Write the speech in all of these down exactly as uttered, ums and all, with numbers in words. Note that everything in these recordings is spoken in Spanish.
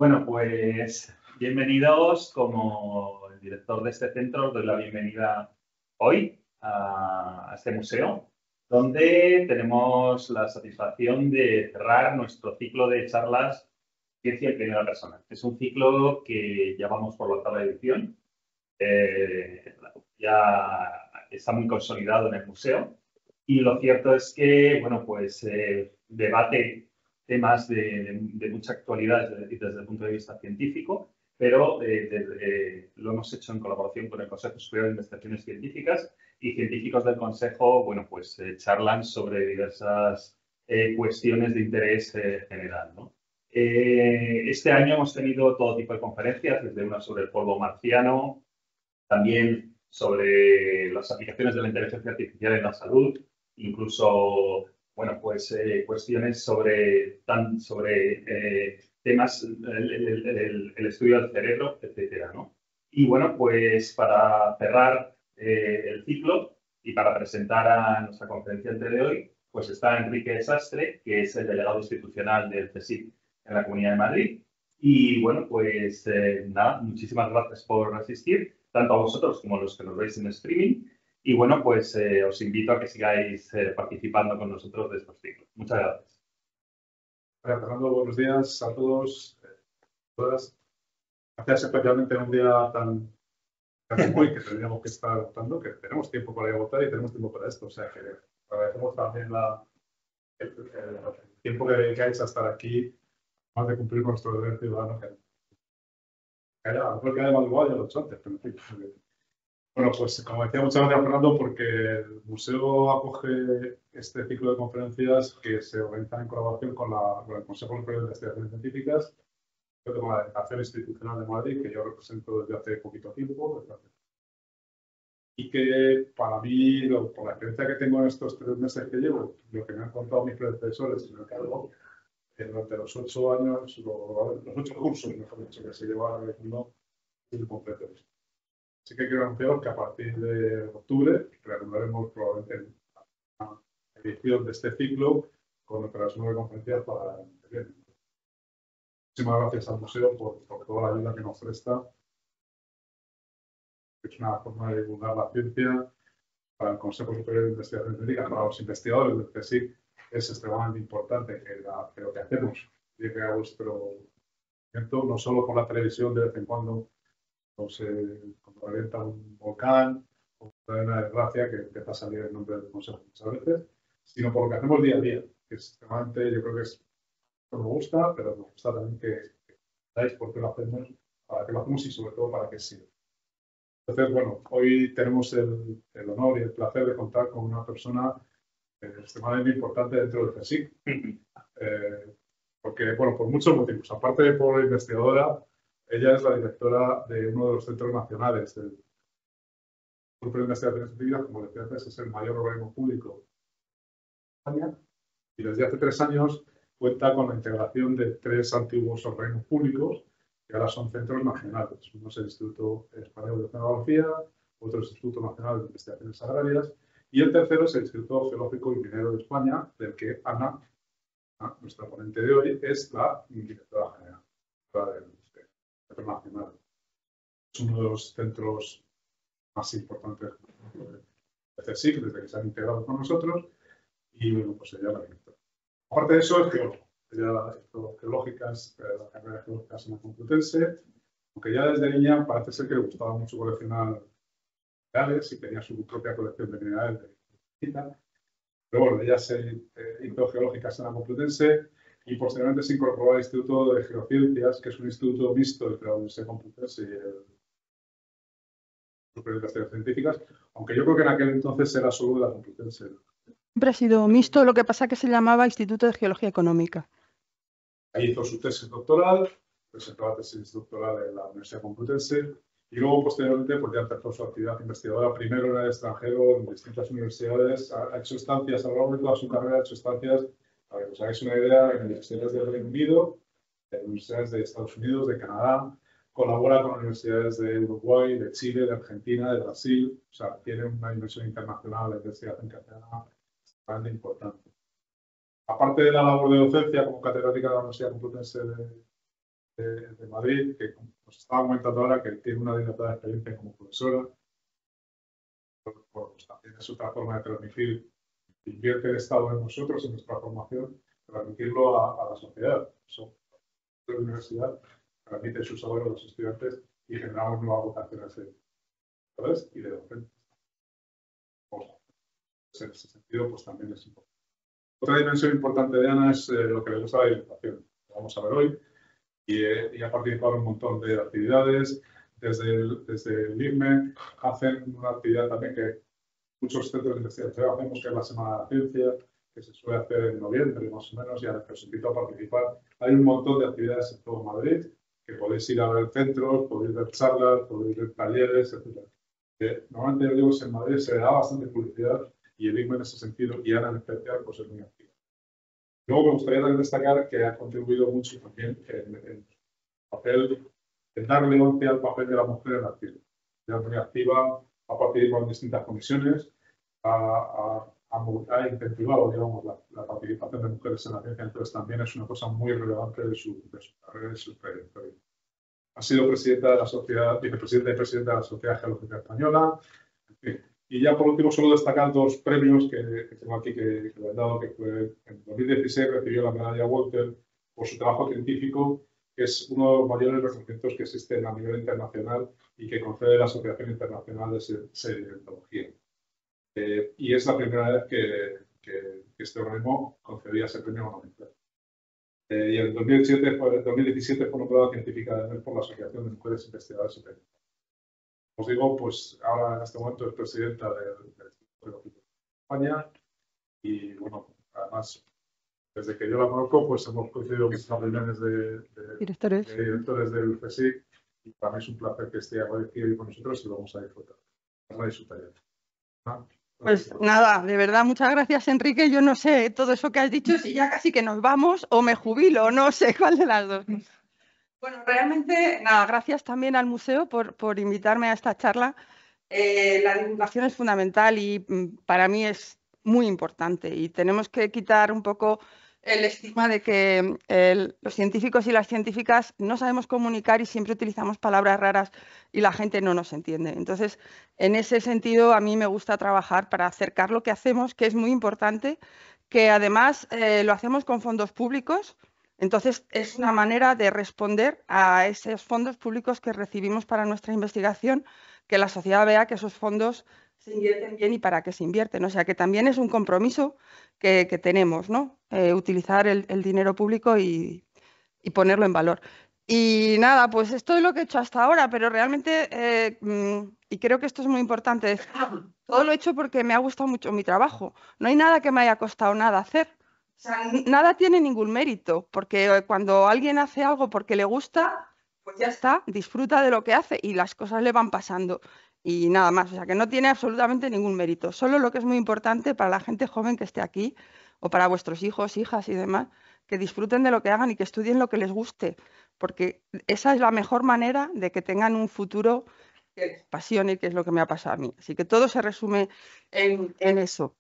Bueno, pues bienvenidos. Como el director de este centro, os doy la bienvenida hoy a, a este museo, donde tenemos la satisfacción de cerrar nuestro ciclo de charlas Ciencia en Primera Persona. Es un ciclo que ya vamos por la octava edición. Eh, ya está muy consolidado en el museo y lo cierto es que, bueno, pues eh, debate temas de, de, de mucha actualidad, es decir, desde el punto de vista científico, pero eh, de, eh, lo hemos hecho en colaboración con el Consejo Superior de Investigaciones Científicas y científicos del Consejo, bueno, pues eh, charlan sobre diversas eh, cuestiones de interés eh, general, ¿no? Eh, este año hemos tenido todo tipo de conferencias, desde una sobre el polvo marciano, también sobre las aplicaciones de la inteligencia artificial en la salud, incluso, bueno, pues eh, cuestiones sobre, tan, sobre eh, temas, el, el, el, el, estudio del cerebro, etcétera, ¿no? Y bueno, pues para cerrar eh, el ciclo y para presentar a nuestra conferenciante de hoy, pues está Enrique Sastre, que es el delegado institucional del CSIC en la Comunidad de Madrid. Y bueno, pues eh, nada, muchísimas gracias por asistir, tanto a vosotros como a los que nos veis en streaming. Y bueno, pues eh, os invito a que sigáis eh, participando con nosotros de estos ciclos. Muchas gracias. Hola, Fernando, buenos días a todos, todas. Gracias especialmente en un día tan, tan muy que tendríamos que estar votando, que tenemos tiempo para ir a votar y tenemos tiempo para esto. O sea que agradecemos también la, el, el, el tiempo que dedicáis a estar aquí, más de cumplir nuestro deber ciudadano. Que, que haya, a lo mejor que haya madrugado ya lo he hecho antes, pero en fin. Bueno, pues como decía, muchas gracias, Fernando, porque el museo acoge este ciclo de conferencias que se organizan en colaboración con, la, con el Consejo Superior de Investigaciones Científicas, con la Delegación Institucional de Madrid, que yo represento desde hace poquito tiempo. Desde hace... Y que para mí, lo, por la experiencia que tengo en estos tres meses que llevo, lo que me han contado mis predecesores en el cargo, eh, durante los ocho años, lo, los ocho cursos, mejor dicho, que se llevan realizando el completo. Así que quiero anunciaros que a partir de octubre reanudaremos probablemente una edición de este ciclo con otras nueve conferencias para el año que viene. Muchísimas gracias al museo por, por toda la ayuda que nos presta. Es una forma de divulgar la ciencia para el Consejo Superior de Investigaciones Científicas, para los investigadores del CSIC. Es extremadamente importante que, la, que lo que hacemos llegue a vuestro conocimiento, no solo por la televisión de vez en cuando, o se, cuando revienta un volcán, o una desgracia que empieza a salir el nombre del Consejo muchas veces, sino por lo que hacemos día a día, que es extremadamente, yo creo que es, nos gusta, pero nos gusta también que veáis por qué lo hacemos, para qué lo hacemos y sobre todo para qué sirve. Entonces, bueno, hoy tenemos el, el honor y el placer de contar con una persona eh, extremadamente importante dentro del CSIC, eh, porque, bueno, por muchos motivos, aparte de por investigadora, ella es la directora de uno de los centros nacionales del Grupo de Investigaciones Científicas, como decía antes, es el mayor organismo público de España, y desde hace tres años cuenta con la integración de tres antiguos organismos públicos, que ahora son centros nacionales. Uno es el Instituto Español de Oceanografía, otro es el Instituto Nacional de Investigaciones Agrarias, y el tercero es el Instituto Geológico y Minero de España, del que Ana, nuestra ponente de hoy, es la directora general del Centro Nacional. Es uno de los centros más importantes de CSIC, desde que se han integrado con nosotros, y bueno, pues ella la directora. Aparte de eso, es geólogo. Ella hizo geológicas, la carrera de geológicas en la Complutense, aunque ya desde niña parece ser que le gustaba mucho coleccionar minerales y tenía su propia colección de minerales de visita. Pero bueno, ella se eh, hizo geológicas en la Complutense y posteriormente se incorporó al Instituto de Geociencias, que es un instituto mixto entre la Universidad Complutense y el Grupo de Investigaciones Científicas, aunque yo creo que en aquel entonces era solo de la Complutense. Siempre ha sido mixto, lo que pasa que se llamaba Instituto de Geología Económica. Ahí hizo su tesis doctoral, presentó la tesis doctoral en la Universidad Complutense y luego, posteriormente, pues ya empezó su actividad investigadora, primero en el extranjero, en distintas universidades, ha hecho estancias a lo largo de toda su carrera, ha hecho estancias, para que os hagáis una idea, en universidades del Reino Unido, en universidades de Estados Unidos, de Canadá, colabora con universidades de Uruguay, de Chile, de Argentina, de Brasil, o sea, tiene una dimensión internacional de investigación que hace bastante importante. Aparte de la labor de docencia como catedrática de la Universidad Complutense de de, de Madrid, que nos estaba comentando ahora que tiene una dilatada experiencia como profesora. Pues también es otra forma de transmitir, invierte el Estado en nosotros, en nuestra formación, transmitirlo a, a la sociedad. Eso, la universidad transmite sus saberes a los estudiantes y generamos nuevas vocaciones de profesores y de docentes. Pues, en ese sentido, pues también es importante. Otra dimensión importante de Ana es eh, lo que le gusta la educación. Lo vamos a ver hoy. Y, eh, y ha participado en un montón de actividades. Desde el, desde el I C M E hacen una actividad también que muchos centros de investigación hacemos, que es la Semana de la Ciencia, que se suele hacer en noviembre más o menos, y a la que os invito a participar. Hay un montón de actividades en todo Madrid, que podéis ir a ver centros, podéis ver charlas, podéis ver talleres, etcétera. Eh, normalmente, yo digo, en Madrid se da bastante publicidad y el I C M E en ese sentido, y Ana en especial, pues es muy activa. Luego me gustaría también destacar que ha contribuido mucho también en, en, papel, en dar relevancia al papel de la mujer en la ciencia. Es muy activa, ha participado en distintas comisiones, ha, ha, ha incentivado, digamos, la, la participación de mujeres en la ciencia, entonces también es una cosa muy relevante de su, de su carrera y de su trayectoria. Ha sido presidenta de la sociedad, vicepresidenta y presidenta de la Sociedad Geológica Española, en fin. Y ya por último, solo destacar dos premios que, que tengo aquí que, que le han dado, que fue en dos mil dieciséis recibió la medalla Walter por su trabajo científico, que es uno de los mayores reconocimientos que existen a nivel internacional y que concede la Asociación Internacional de Sedimentología. Eh, y es la primera vez que, que, que este organismo concedía ese premio a una mujer. Eh, y en dos mil diecisiete fue, dos mil diecisiete fue nombrada científica de mes por la Asociación de Mujeres Investigadoras y Periodistas. Os digo, pues ahora en este momento es presidenta del Instituto Geológico de España y, bueno, además, desde que yo la conozco, pues hemos coincidido muchas reuniones de, de, directores. de directores del CSIC y para mí es un placer que esté aquí con nosotros y lo vamos a disfrutar. Vamos a disfrutar. ¿Ah? Pues nada, de verdad, muchas gracias, Enrique. Yo no sé todo eso que has dicho, si ya casi que nos vamos o me jubilo, no sé cuál de las dos. Bueno, realmente, nada, gracias también al museo por, por invitarme a esta charla. Eh, la divulgación es fundamental y mm, para mí es muy importante y tenemos que quitar un poco el estigma de que el, los científicos y las científicas no sabemos comunicar y siempre utilizamos palabras raras y la gente no nos entiende. Entonces, en ese sentido, a mí me gusta trabajar para acercar lo que hacemos, que es muy importante, que además eh, lo hacemos con fondos públicos. Entonces, es una manera de responder a esos fondos públicos que recibimos para nuestra investigación, que la sociedad vea que esos fondos se invierten bien y para qué se invierten. O sea, que también es un compromiso que, que tenemos, ¿no? Eh, utilizar el, el dinero público y, y ponerlo en valor. Y nada, pues esto es lo que he hecho hasta ahora, pero realmente, eh, y creo que esto es muy importante, todo lo he hecho porque me ha gustado mucho mi trabajo. No hay nada que me haya costado nada hacer. O sea, nada tiene ningún mérito, porque cuando alguien hace algo porque le gusta, pues ya está, disfruta de lo que hace y las cosas le van pasando y nada más. O sea, que no tiene absolutamente ningún mérito. Solo lo que es muy importante para la gente joven que esté aquí o para vuestros hijos, hijas y demás, que disfruten de lo que hagan y que estudien lo que les guste, porque esa es la mejor manera de que tengan un futuro que les apasione, que es lo que me ha pasado a mí. Así que todo se resume en, en eso.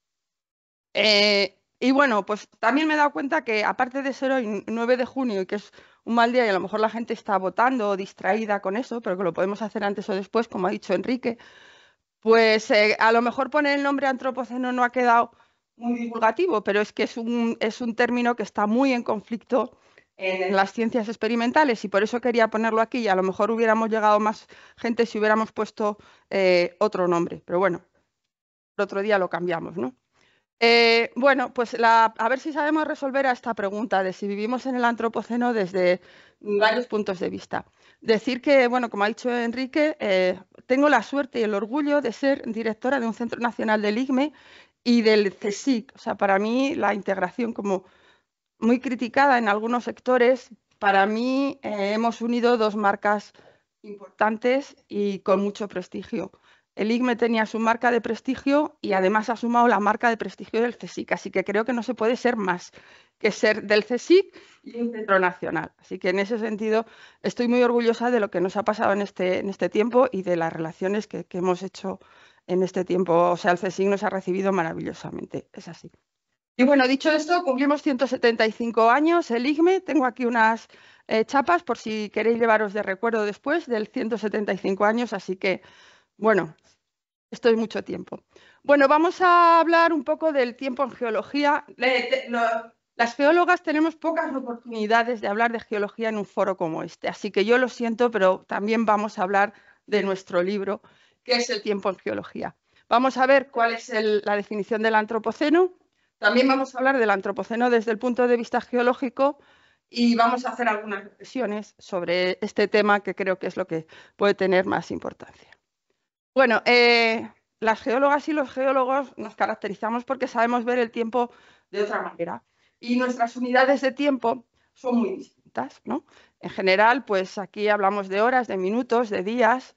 Eh, y bueno, pues también me he dado cuenta que aparte de ser hoy nueve de junio y que es un mal día y a lo mejor la gente está votando o distraída con eso, pero que lo podemos hacer antes o después, como ha dicho Enrique, pues eh, a lo mejor poner el nombre antropoceno no ha quedado muy divulgativo, pero es que es un, es un término que está muy en conflicto en, en las ciencias experimentales y por eso quería ponerlo aquí y a lo mejor hubiéramos llegado más gente si hubiéramos puesto eh, otro nombre, pero bueno, el otro día lo cambiamos, ¿no? Eh, bueno, pues la, a ver si sabemos resolver a esta pregunta de si vivimos en el antropoceno desde varios puntos de vista. Decir que, bueno, como ha dicho Enrique, eh, tengo la suerte y el orgullo de ser directora de un centro nacional del I C M E y del CSIC. O sea, para mí la integración, como muy criticada en algunos sectores, para mí eh, hemos unido dos marcas importantes y con mucho prestigio. El I C M E tenía su marca de prestigio y además ha sumado la marca de prestigio del CSIC, así que creo que no se puede ser más que ser del CSIC y un centro nacional. Así que en ese sentido estoy muy orgullosa de lo que nos ha pasado en este, en este tiempo y de las relaciones que, que hemos hecho en este tiempo. O sea, el CSIC nos ha recibido maravillosamente, es así. Y bueno, dicho esto, cumplimos ciento setenta y cinco años el I C M E. Tengo aquí unas eh, chapas por si queréis llevaros de recuerdo después del ciento setenta y cinco años, así que, bueno, esto es mucho tiempo. Bueno, vamos a hablar un poco del tiempo en geología. Le, te, lo, las geólogas tenemos pocas oportunidades de hablar de geología en un foro como este, así que yo lo siento, pero también vamos a hablar de nuestro libro, que es el tiempo en geología. Vamos a ver cuál es el, la definición del antropoceno. También vamos a hablar del antropoceno desde el punto de vista geológico y vamos a hacer algunas reflexiones sobre este tema que creo que es lo que puede tener más importancia. Bueno, eh, las geólogas y los geólogos nos caracterizamos porque sabemos ver el tiempo de otra manera y nuestras unidades de tiempo son muy distintas, ¿no? En general, pues aquí hablamos de horas, de minutos, de días,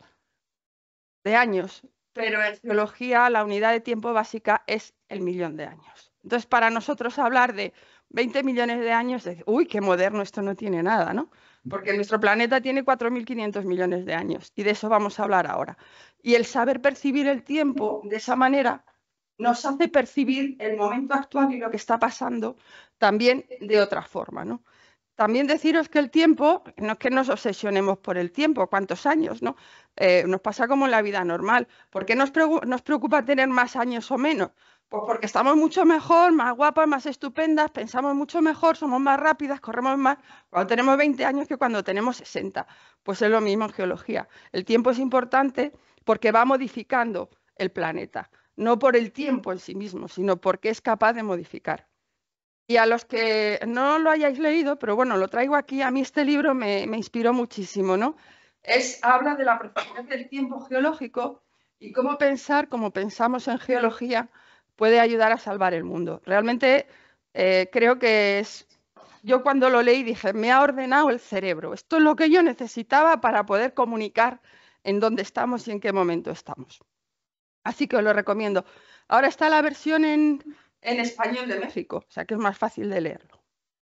de años, pero en geología la unidad de tiempo básica es el millón de años. Entonces, para nosotros hablar de veinte millones de años, es, uy, qué moderno, esto no tiene nada, ¿no? Porque nuestro planeta tiene cuatro mil quinientos millones de años y de eso vamos a hablar ahora. Y el saber percibir el tiempo de esa manera nos hace percibir el momento actual y lo que está pasando también de otra forma, ¿no? También deciros que el tiempo, no es que nos obsesionemos por el tiempo, cuántos años, ¿no? Eh, nos pasa como en la vida normal. ¿Por qué nos, nos preocupa tener más años o menos? Pues porque estamos mucho mejor, más guapas, más estupendas, pensamos mucho mejor, somos más rápidas, corremos más cuando tenemos veinte años que cuando tenemos sesenta. Pues es lo mismo en geología. El tiempo es importante porque va modificando el planeta, no por el tiempo en sí mismo, sino porque es capaz de modificar. Y a los que no lo hayáis leído, pero bueno, lo traigo aquí, a mí este libro me, me inspiró muchísimo, ¿no? Es, habla de la profundidad del tiempo geológico y cómo pensar, como pensamos en geología, puede ayudar a salvar el mundo. Realmente eh, creo que es, yo cuando lo leí dije, me ha ordenado el cerebro. Esto es lo que yo necesitaba para poder comunicar en dónde estamos y en qué momento estamos. Así que os lo recomiendo. Ahora está la versión en... en español de México, o sea que es más fácil de leerlo.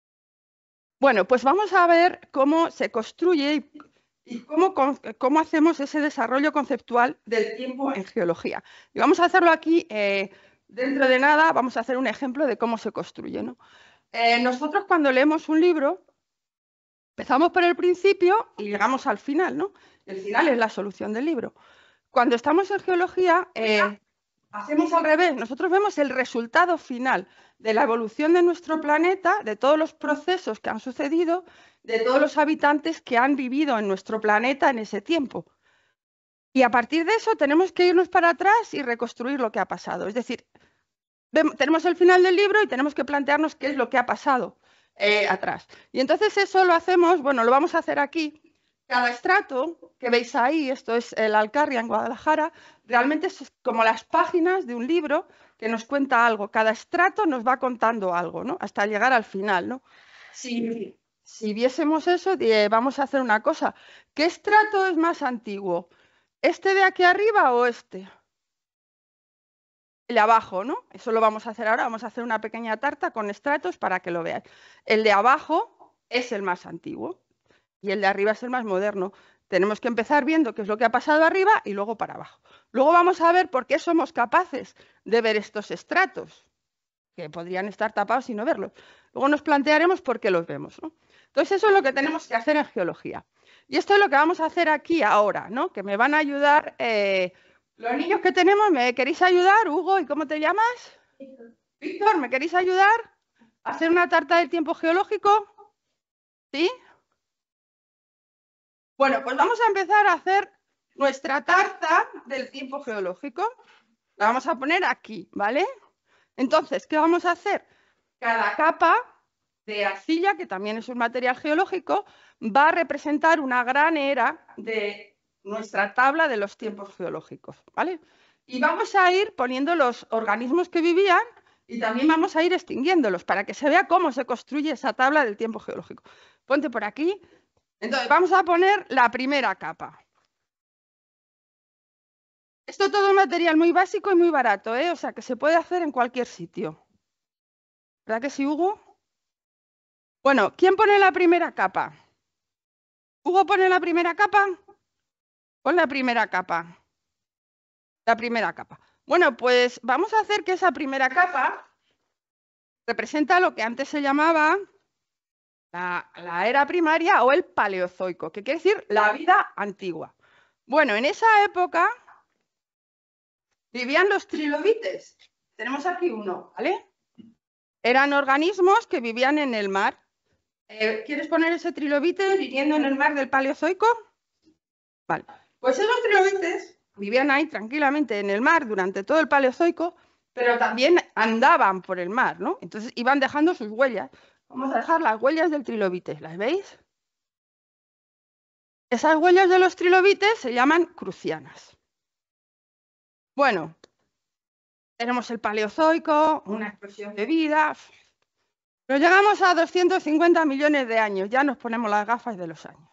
Bueno, pues vamos a ver cómo se construye y, y cómo, cómo hacemos ese desarrollo conceptual del tiempo en geología. Y vamos a hacerlo aquí, eh, dentro de nada, vamos a hacer un ejemplo de cómo se construye, ¿no? Eh, nosotros cuando leemos un libro, empezamos por el principio y llegamos al final, ¿no? El final es la solución del libro. Cuando estamos en geología, eh, hacemos al revés, nosotros vemos el resultado final de la evolución de nuestro planeta, de todos los procesos que han sucedido, de todos los habitantes que han vivido en nuestro planeta en ese tiempo. Y a partir de eso tenemos que irnos para atrás y reconstruir lo que ha pasado. Es decir, vemos, tenemos el final del libro y tenemos que plantearnos qué es lo que ha pasado eh, atrás. Y entonces eso lo hacemos, bueno, lo vamos a hacer aquí. Cada estrato que veis ahí, esto es el Alcarria en Guadalajara, realmente es como las páginas de un libro que nos cuenta algo. Cada estrato nos va contando algo, ¿no? Hasta llegar al final, ¿no? Si, si viésemos eso, vamos a hacer una cosa. ¿Qué estrato es más antiguo? ¿Este de aquí arriba o este? El de abajo, ¿no? Eso lo vamos a hacer ahora. Vamos a hacer una pequeña tarta con estratos para que lo veáis. El de abajo es el más antiguo. Y el de arriba es el más moderno. Tenemos que empezar viendo qué es lo que ha pasado arriba y luego para abajo. Luego vamos a ver por qué somos capaces de ver estos estratos, que podrían estar tapados y no verlos. Luego nos plantearemos por qué los vemos, ¿no? Entonces eso es lo que tenemos que hacer en geología. Y esto es lo que vamos a hacer aquí ahora, ¿no? Que me van a ayudar eh, los niños que tenemos. ¿Me queréis ayudar, Hugo? ¿Y cómo te llamas? Víctor. Víctor, ¿me queréis ayudar a hacer una tarta del tiempo geológico? ¿Sí? Bueno, pues vamos a empezar a hacer nuestra tarta del tiempo geológico. La vamos a poner aquí, ¿vale? Entonces, ¿qué vamos a hacer? Cada capa de arcilla, que también es un material geológico, va a representar una gran era de nuestra tabla de los tiempos geológicos, ¿vale? Y vamos a ir poniendo los organismos que vivían y también vamos a ir extinguiéndolos para que se vea cómo se construye esa tabla del tiempo geológico. Ponte por aquí. Entonces, vamos a poner la primera capa. Esto todo es material muy básico y muy barato, ¿eh? O sea, que se puede hacer en cualquier sitio. ¿Verdad que sí, Hugo? Bueno, ¿quién pone la primera capa? ¿Hugo pone la primera capa? Pon la primera capa. La primera capa. Bueno, pues vamos a hacer que esa primera capa representa lo que antes se llamaba La, la era primaria o el paleozoico, que quiere decir la vida antigua. Bueno, en esa época vivían los trilobites. Tenemos aquí uno, ¿vale? Eran organismos que vivían en el mar. Eh, ¿Quieres poner ese trilobite viviendo en el mar del Paleozoico? Vale. Pues esos trilobites vivían ahí tranquilamente en el mar durante todo el Paleozoico, pero también andaban por el mar, ¿no? Entonces iban dejando sus huellas. Vamos a dejar las huellas del trilobite, ¿las veis? Esas huellas de los trilobites se llaman crucianas. Bueno, tenemos el Paleozoico, una explosión de vida. Pero llegamos a doscientos cincuenta millones de años, ya nos ponemos las gafas de los años.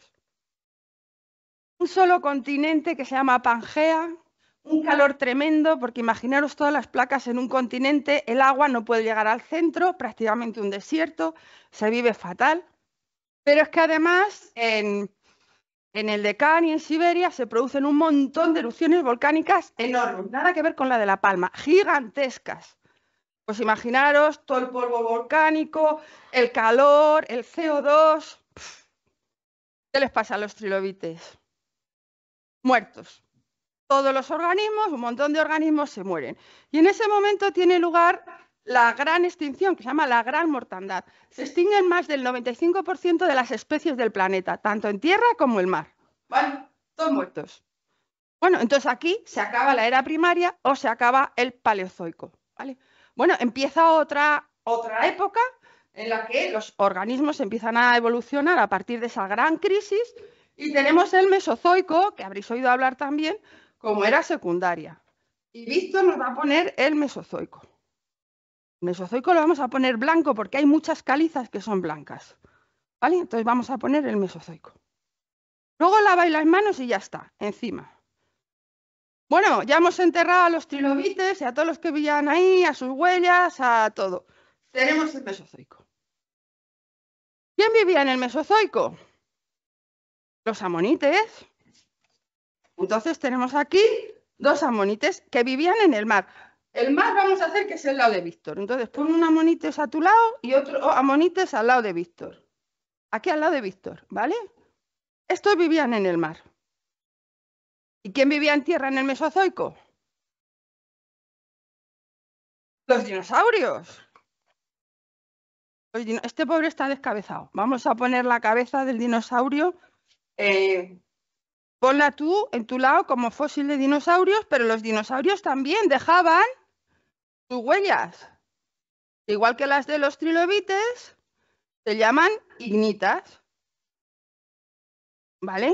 Un solo continente que se llama Pangea, un calor tremendo, porque imaginaros todas las placas en un continente, el agua no puede llegar al centro, prácticamente un desierto, se vive fatal. Pero es que además en, en el Deccan y en Siberia se producen un montón de erupciones volcánicas enormes, nada que ver con la de La Palma, gigantescas. Pues imaginaros todo el polvo volcánico, el calor, el C O dos. ¿Qué les pasa a los trilobites? Muertos. Todos los organismos, un montón de organismos se mueren. Y en ese momento tiene lugar la gran extinción, que se llama la gran mortandad. Se extinguen más del noventa y cinco por ciento de las especies del planeta, tanto en tierra como en mar. ¿Vale? Todos muertos. Bueno, entonces aquí se acaba la era primaria o se acaba el Paleozoico. ¿Vale? Bueno, empieza otra, otra época en la que los organismos empiezan a evolucionar a partir de esa gran crisis y tenemos el Mesozoico, que habréis oído hablar también, como era secundaria. Y Víctor nos va a poner el Mesozoico. El Mesozoico lo vamos a poner blanco porque hay muchas calizas que son blancas. ¿Vale? Entonces vamos a poner el Mesozoico. Luego laváis las manos y ya está, encima. Bueno, ya hemos enterrado a los trilobites y a todos los que vivían ahí, a sus huellas, a todo. Tenemos el Mesozoico. ¿Quién vivía en el Mesozoico? Los amonites. Entonces tenemos aquí dos amonites que vivían en el mar. El mar vamos a hacer que es el lado de Víctor. Entonces pon un amonites a tu lado y otro amonites al lado de Víctor. Aquí al lado de Víctor, ¿vale? Estos vivían en el mar. ¿Y quién vivía en tierra en el Mesozoico? Los dinosaurios. Este pobre está descabezado. Vamos a poner la cabeza del dinosaurio. Eh, ponla tú en tu lado como fósil de dinosaurios, pero los dinosaurios también dejaban sus huellas. Igual que las de los trilobites, se llaman ignitas. ¿Vale?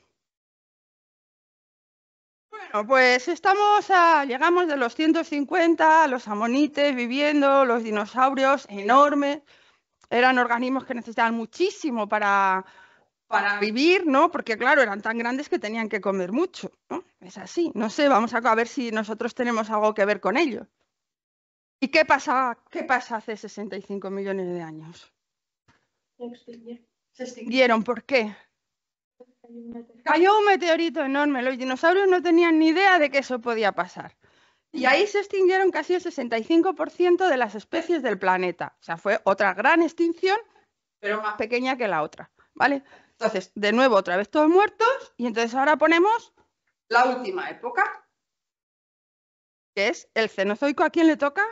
Bueno, pues estamos a, llegamos de los ciento cincuenta, los amonites viviendo, los dinosaurios enormes. Eran organismos que necesitaban muchísimo para, para vivir, ¿no? Porque, claro, eran tan grandes que tenían que comer mucho, ¿no? Es así. No sé, vamos a, a ver si nosotros tenemos algo que ver con ello. ¿Y qué pasa, qué pasa hace sesenta y cinco millones de años? Se extinguieron. Se extinguieron, ¿por qué? Cayó un meteorito enorme. Los dinosaurios no tenían ni idea de que eso podía pasar. Y ahí se extinguieron casi el sesenta y cinco por ciento de las especies del planeta. O sea, fue otra gran extinción, pero más pequeña que la otra, ¿vale? Entonces, de nuevo, otra vez todos muertos, y entonces ahora ponemos la última época, que es el Cenozoico. ¿A quién le toca?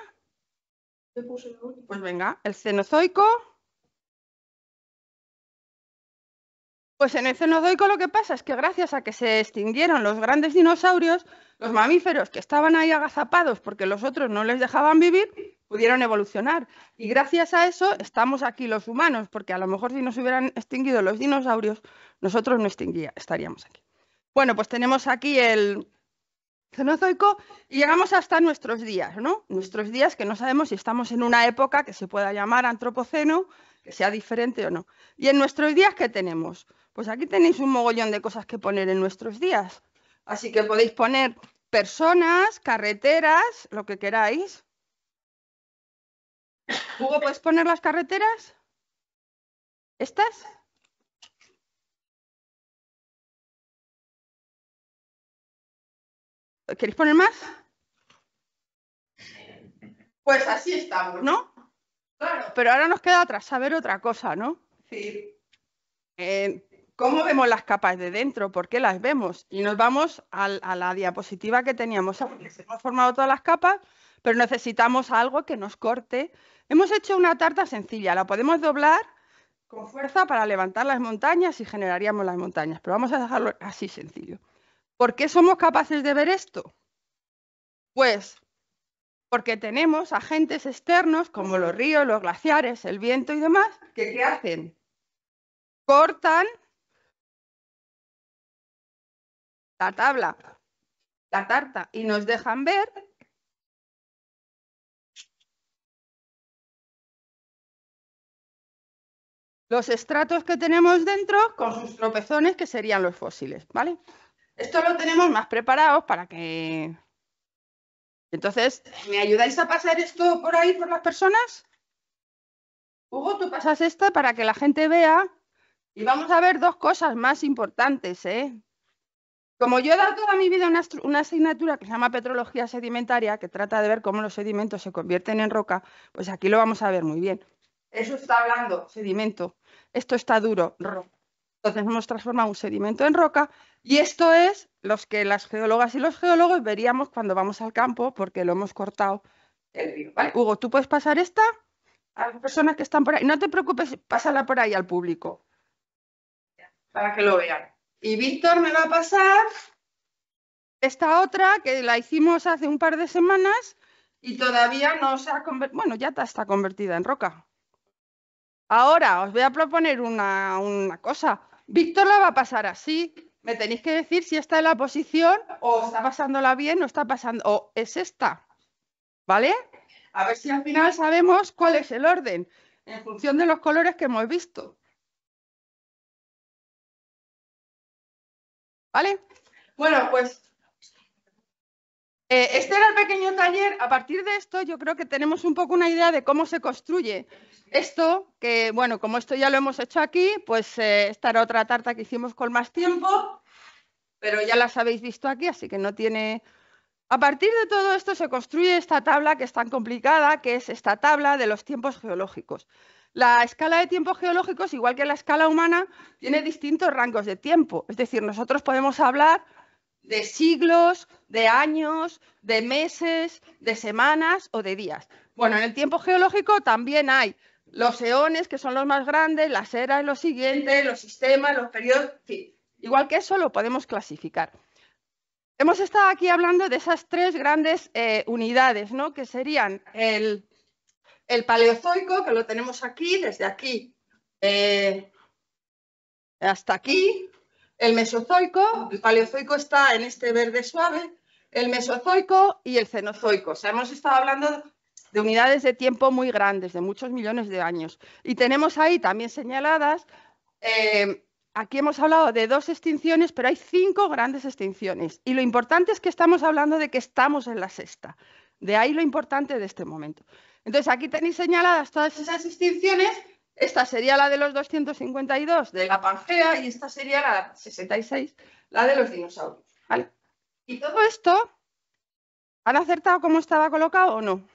Pues venga, el Cenozoico. Pues en el Cenozoico lo que pasa es que gracias a que se extinguieron los grandes dinosaurios, los mamíferos que estaban ahí agazapados porque los otros no les dejaban vivir, pudieron evolucionar. Y gracias a eso estamos aquí los humanos, porque a lo mejor si nos hubieran extinguido los dinosaurios, nosotros no extinguía, estaríamos aquí. Bueno, pues tenemos aquí el Cenozoico y llegamos hasta nuestros días, ¿no? Nuestros días que no sabemos si estamos en una época que se pueda llamar antropoceno, que sea diferente o no. Y en nuestros días, ¿qué tenemos? Pues aquí tenéis un mogollón de cosas que poner en nuestros días. Así que podéis poner personas, carreteras, lo que queráis. ¿Hugo, puedes poner las carreteras? ¿Estas? ¿Queréis poner más? Pues así estamos, ¿no? Claro, pero ahora nos queda atrás saber otra cosa, ¿no? decir, eh, ¿cómo vemos las capas de dentro? ¿Por qué las vemos? Y nos vamos a, a la diapositiva que teníamos antes. Hemos formado todas las capas, pero necesitamos algo que nos corte. Hemos hecho una tarta sencilla, la podemos doblar con fuerza para levantar las montañas y generaríamos las montañas, pero vamos a dejarlo así sencillo. ¿Por qué somos capaces de ver esto? Pues porque tenemos agentes externos como los ríos, los glaciares, el viento y demás, que ¿qué hacen? Cortan la tabla, la tarta, y nos dejan ver los estratos que tenemos dentro con sus tropezones, que serían los fósiles, ¿vale? Esto lo tenemos más preparado para que... Entonces, ¿me ayudáis a pasar esto por ahí, por las personas? Hugo, tú pasas esta para que la gente vea. Y vamos a ver dos cosas más importantes, ¿eh? Como yo he dado toda mi vida una, una asignatura que se llama Petrología Sedimentaria, que trata de ver cómo los sedimentos se convierten en roca, pues aquí lo vamos a ver muy bien. Eso está hablando, sedimento. Esto está duro, roca. Entonces hemos transformado un sedimento en roca y esto es los que las geólogas y los geólogos veríamos cuando vamos al campo porque lo hemos cortado el río. ¿Vale? Hugo, ¿tú puedes pasar esta a las personas que están por ahí? No te preocupes, pásala por ahí al público para que lo vean. Y Víctor me va a pasar esta otra que la hicimos hace un par de semanas y todavía no se ha convertido, bueno, ya está convertida en roca. Ahora os voy a proponer una, una cosa. Víctor la va a pasar así. Me tenéis que decir si está en la posición o está pasándola bien o está pasando, o es esta. ¿Vale? A ver si al final sabemos cuál es el orden en función de los colores que hemos visto. ¿Vale? Bueno, pues eh, este era el pequeño taller. A partir de esto yo creo que tenemos un poco una idea de cómo se construye esto, que bueno, como esto ya lo hemos hecho aquí, pues eh, esta era otra tarta que hicimos con más tiempo, pero ya las habéis visto aquí, así que no tiene... A partir de todo esto se construye esta tabla que es tan complicada, que es esta tabla de los tiempos geológicos. La escala de tiempos geológicos, igual que la escala humana, tiene distintos rangos de tiempo. Es decir, nosotros podemos hablar de siglos, de años, de meses, de semanas o de días. Bueno, en el tiempo geológico también hay los eones, que son los más grandes, las eras, los siguientes, los sistemas, los periodos, en fin. Igual que eso lo podemos clasificar. Hemos estado aquí hablando de esas tres grandes eh, unidades, ¿no? Que serían el, el paleozoico, que lo tenemos aquí, desde aquí eh, hasta aquí, el mesozoico, el paleozoico está en este verde suave, el mesozoico y el cenozoico. O sea, hemos estado hablando de unidades de tiempo muy grandes, de muchos millones de años. Y tenemos ahí también señaladas... Eh, Aquí hemos hablado de dos extinciones, pero hay cinco grandes extinciones. Y lo importante es que estamos hablando de que estamos en la sexta. De ahí lo importante de este momento. Entonces, aquí tenéis señaladas todas esas extinciones. Esta sería la de los doscientos cincuenta y dos de la Pangea y esta sería la sesenta y seis, la de los dinosaurios. ¿Vale? Y todo esto, ¿han acertado cómo estaba colocado o no?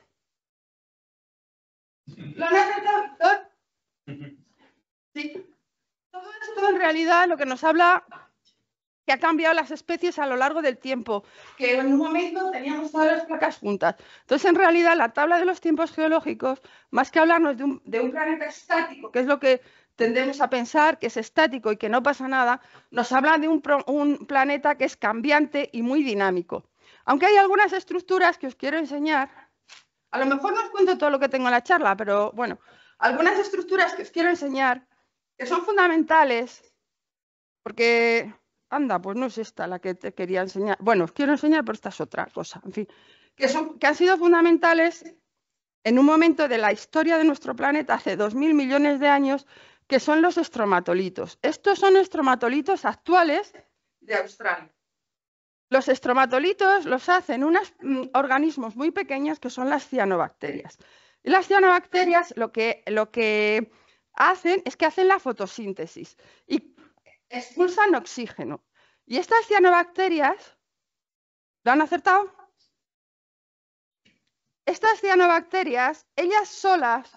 ¿Lo han acertado? Sí. Todo esto en realidad lo que nos habla que ha cambiado las especies a lo largo del tiempo, que en un momento teníamos todas las placas juntas. Entonces, en realidad, la tabla de los tiempos geológicos, más que hablarnos de un, de un planeta estático, que es lo que tendemos a pensar, que es estático y que no pasa nada, nos habla de un, un planeta que es cambiante y muy dinámico. Aunque hay algunas estructuras que os quiero enseñar, a lo mejor no os cuento todo lo que tengo en la charla, pero bueno, algunas estructuras que os quiero enseñar que son fundamentales, porque, anda, pues no es esta la que te quería enseñar. Bueno, os quiero enseñar, pero esta es otra cosa, en fin, que, son, que han sido fundamentales en un momento de la historia de nuestro planeta, hace dos mil millones de años, que son los estromatolitos. Estos son estromatolitos actuales de Australia. Los estromatolitos los hacen unos mm, organismos muy pequeños que son las cianobacterias. Y las cianobacterias lo que... Lo que hacen es que hacen la fotosíntesis y expulsan oxígeno. Y estas cianobacterias, ¿lo han acertado? Estas cianobacterias, ellas solas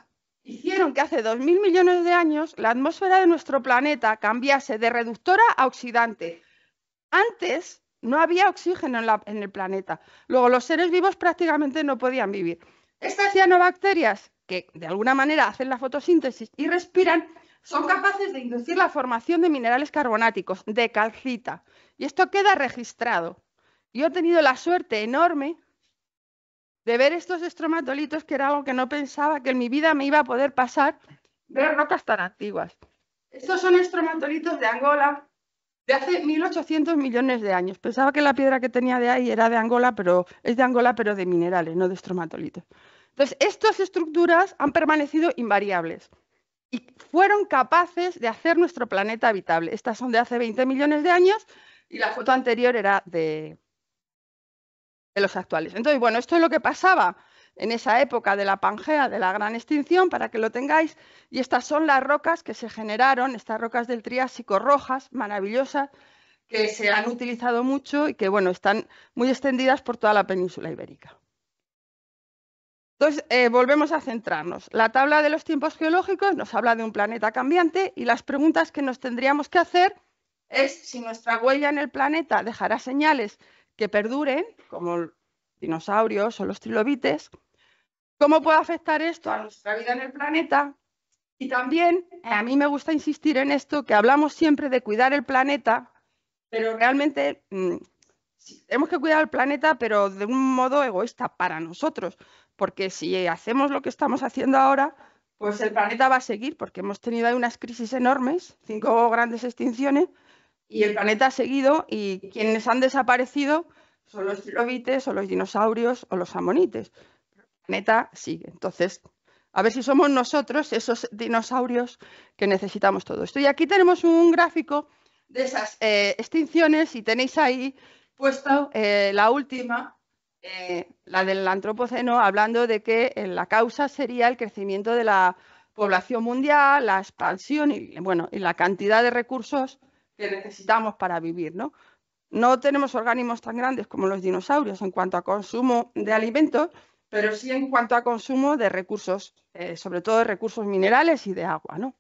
hicieron que hace dos mil millones de años la atmósfera de nuestro planeta cambiase de reductora a oxidante. Antes no había oxígeno en, la, en el planeta. Luego los seres vivos prácticamente no podían vivir. Estas cianobacterias, que de alguna manera hacen la fotosíntesis y respiran, son capaces de inducir la formación de minerales carbonáticos, de calcita. Y esto queda registrado. Yo he tenido la suerte enorme de ver estos estromatolitos, que era algo que no pensaba que en mi vida me iba a poder pasar, ver rocas tan antiguas. Estos son estromatolitos de Angola de hace mil ochocientos millones de años. Pensaba que la piedra que tenía de ahí era de Angola, pero es de Angola, pero de minerales, no de estromatolitos. Entonces, estas estructuras han permanecido invariables y fueron capaces de hacer nuestro planeta habitable. Estas son de hace veinte millones de años y la foto anterior era de, de los actuales. Entonces, bueno, esto es lo que pasaba en esa época de la Pangea, de la gran extinción, para que lo tengáis. Y estas son las rocas que se generaron, estas rocas del Triásico rojas, maravillosas, que se han utilizado mucho y que, bueno, están muy extendidas por toda la península ibérica. Entonces, eh, volvemos a centrarnos. La tabla de los tiempos geológicos nos habla de un planeta cambiante y las preguntas que nos tendríamos que hacer es si nuestra huella en el planeta dejará señales que perduren, como dinosaurios o los trilobites, cómo puede afectar esto a nuestra vida en el planeta. Y también, a mí me gusta insistir en esto, que hablamos siempre de cuidar el planeta, pero realmente mmm, tenemos que cuidar el planeta, pero de un modo egoísta para nosotros, porque si hacemos lo que estamos haciendo ahora, pues el planeta va a seguir, porque hemos tenido ahí unas crisis enormes, cinco grandes extinciones, y el planeta ha seguido, y quienes han desaparecido son los trilobites, o los dinosaurios, o los amonites. El planeta sigue. Entonces, a ver si somos nosotros esos dinosaurios que necesitamos todo esto. Y aquí tenemos un gráfico de esas eh, extinciones, y tenéis ahí puesto eh, la última, eh, la del antropoceno, hablando de que eh, la causa sería el crecimiento de la población mundial, la expansión y, bueno, y la cantidad de recursos que necesitamos para vivir, ¿no? No tenemos organismos tan grandes como los dinosaurios en cuanto a consumo de alimentos, pero sí en cuanto a consumo de recursos, eh, sobre todo de recursos minerales y de agua, ¿no?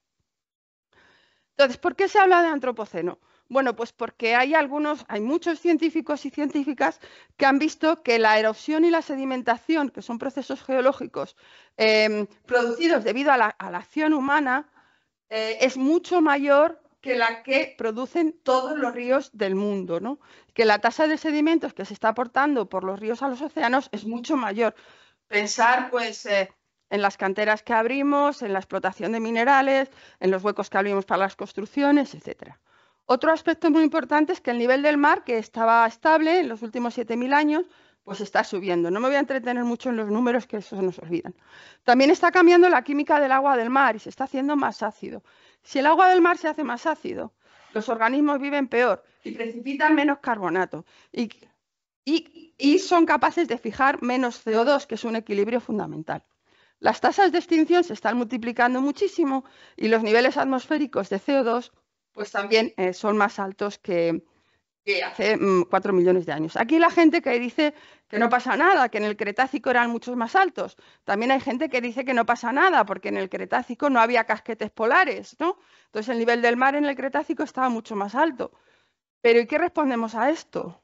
Entonces, ¿por qué se habla de antropoceno? Bueno, pues porque hay algunos, hay muchos científicos y científicas que han visto que la erosión y la sedimentación, que son procesos geológicos eh, producidos debido a la, a la acción humana, eh, es mucho mayor que la que producen todos los ríos del mundo, ¿no? Que la tasa de sedimentos que se está aportando por los ríos a los océanos es mucho mayor. Pensar, pues, eh, en las canteras que abrimos, en la explotación de minerales, en los huecos que abrimos para las construcciones, etcétera. Otro aspecto muy importante es que el nivel del mar, que estaba estable en los últimos siete mil años, pues está subiendo. No me voy a entretener mucho en los números, que eso se nos olvidan. También está cambiando la química del agua del mar y se está haciendo más ácido. Si el agua del mar se hace más ácido, los organismos viven peor y precipitan menos carbonato y, y, y son capaces de fijar menos C O dos, que es un equilibrio fundamental. Las tasas de extinción se están multiplicando muchísimo y los niveles atmosféricos de C O dos pues también eh, son más altos que, que hace mmm, cuatro millones de años. Aquí la gente que dice que no pasa nada, que en el Cretácico eran muchos más altos. También hay gente que dice que no pasa nada, porque en el Cretácico no había casquetes polares, ¿no? Entonces el nivel del mar en el Cretácico estaba mucho más alto. Pero ¿y qué respondemos a esto?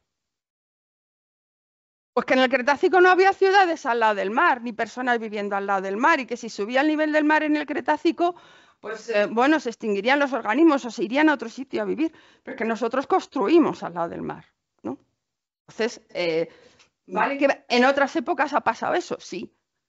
Pues que en el Cretácico no había ciudades al lado del mar, ni personas viviendo al lado del mar, y que si subía el nivel del mar en el Cretácico, pues eh, bueno, se extinguirían los organismos o se irían a otro sitio a vivir, pero que nosotros construimos al lado del mar, ¿no? Entonces, eh, ¿vale que en otras épocas ha pasado eso? Sí.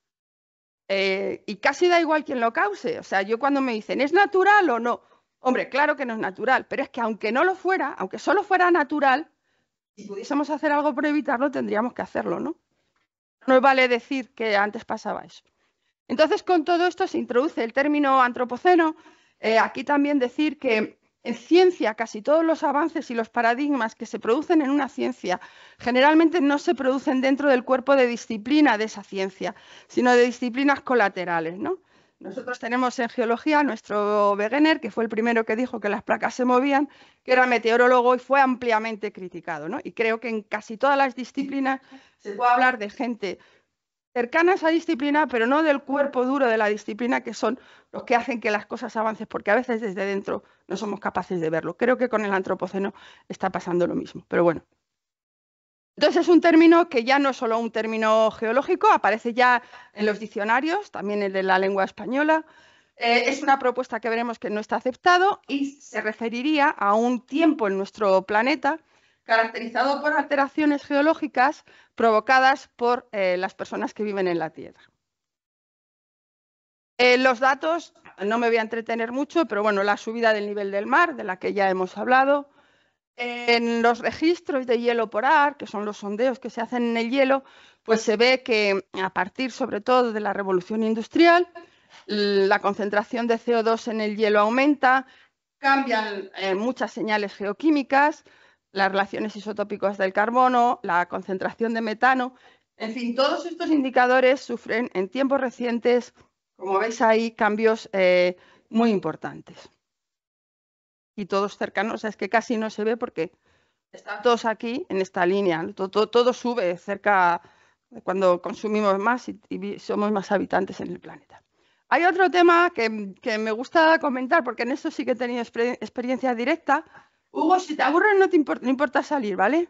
Eh, y casi da igual quién lo cause. O sea, yo cuando me dicen, ¿es natural o no? Hombre, claro que no es natural, pero es que aunque no lo fuera, aunque solo fuera natural, si pudiésemos hacer algo por evitarlo, tendríamos que hacerlo, ¿no? No vale decir que antes pasaba eso. Entonces, con todo esto se introduce el término antropoceno. Eh, aquí también decir que en ciencia casi todos los avances y los paradigmas que se producen en una ciencia generalmente no se producen dentro del cuerpo de disciplina de esa ciencia, sino de disciplinas colaterales, ¿no? Nosotros tenemos en geología nuestro Wegener, que fue el primero que dijo que las placas se movían, que era meteorólogo y fue ampliamente criticado, ¿no? Y creo que en casi todas las disciplinas se puede hablar de gente cercana a esa disciplina, pero no del cuerpo duro de la disciplina, que son los que hacen que las cosas avancen, porque a veces desde dentro no somos capaces de verlo. Creo que con el antropoceno está pasando lo mismo, pero bueno. Entonces es un término que ya no es solo un término geológico, aparece ya en los diccionarios, también en la lengua española. Eh, es una propuesta que veremos que no está aceptado y se referiría a un tiempo en nuestro planeta caracterizado por alteraciones geológicas provocadas por eh, las personas que viven en la Tierra. Eh, los datos, no me voy a entretener mucho, pero bueno, la subida del nivel del mar, de la que ya hemos hablado. En los registros de hielo polar, que son los sondeos que se hacen en el hielo, pues se ve que a partir sobre todo de la revolución industrial, la concentración de C O dos en el hielo aumenta, cambian eh, muchas señales geoquímicas, las relaciones isotópicas del carbono, la concentración de metano, en fin, todos estos indicadores sufren en tiempos recientes, como veis ahí, cambios eh, muy importantes. Y todos cercanos, o sea, es que casi no se ve porque están todos aquí en esta línea, todo, todo, todo sube cerca de cuando consumimos más y, y somos más habitantes en el planeta. Hay otro tema que, que me gusta comentar, porque en esto sí que he tenido exper experiencia directa. Hugo, si te aburres no te importa, no importa salir, ¿vale?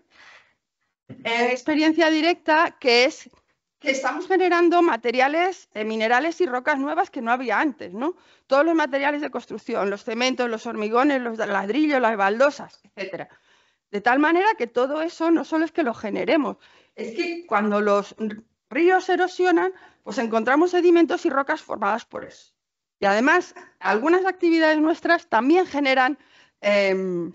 Eh, experiencia directa que es que estamos generando materiales, eh, minerales y rocas nuevas que no había antes, ¿no? Todos los materiales de construcción, los cementos, los hormigones, los ladrillos, las baldosas, etcétera. De tal manera que todo eso no solo es que lo generemos, es que cuando los ríos erosionan, pues encontramos sedimentos y rocas formadas por eso. Y además, algunas actividades nuestras también generan eh,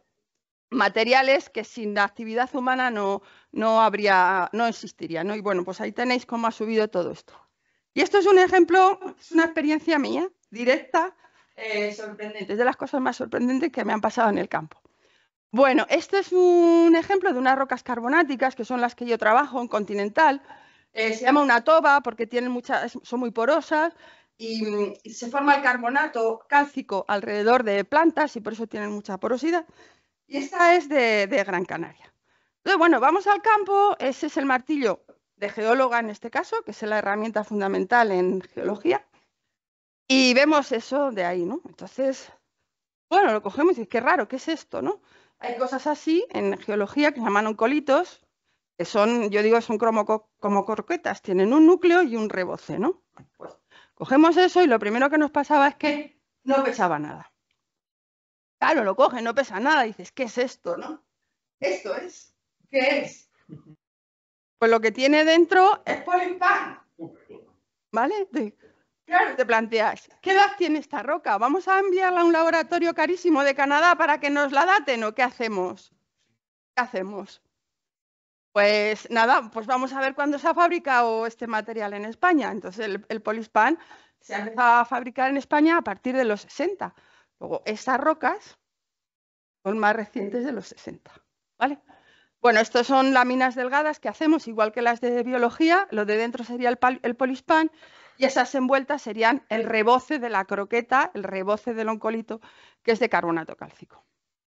materiales que sin la actividad humana no, no habría, no existiría, ¿no? Y bueno, pues ahí tenéis cómo ha subido todo esto. Y esto es un ejemplo, es una experiencia mía, directa, eh, sorprendente, es de las cosas más sorprendentes que me han pasado en el campo. Bueno, este es un ejemplo de unas rocas carbonáticas, que son las que yo trabajo en Continental. Eh, se llama una toba porque tienen muchas, son muy porosas y, y se forma el carbonato cálcico alrededor de plantas y por eso tienen mucha porosidad. Y esta es de, de Gran Canaria. Entonces, bueno, vamos al campo. Ese es el martillo de geóloga en este caso, que es la herramienta fundamental en geología. Y vemos eso de ahí, ¿no? Entonces, bueno, lo cogemos y dices, qué raro, ¿qué es esto, no? Hay cosas así en geología que se llaman oncolitos, que son, yo digo, son como, como croquetas, tienen un núcleo y un reboce, ¿no? Pues cogemos eso y lo primero que nos pasaba es que no pesaba nada. Claro, lo coges, no pesa nada, y dices, ¿qué es esto, no? Esto es, ¿qué es? Pues lo que tiene dentro es polispán, ¿vale? Claro, te planteas, ¿qué edad tiene esta roca? ¿Vamos a enviarla a un laboratorio carísimo de Canadá para que nos la daten o qué hacemos? ¿Qué hacemos? Pues nada, pues vamos a ver cuándo se ha fabricado este material en España. Entonces el, el polispán se ha empezado a fabricar en España a partir de los sesenta. Luego, estas rocas son más recientes de los sesenta, ¿vale? Bueno, estas son láminas delgadas que hacemos, igual que las de biología. Lo de dentro sería el, el polispán y esas envueltas serían el reboce de la croqueta, el reboce del oncolito, que es de carbonato cálcico.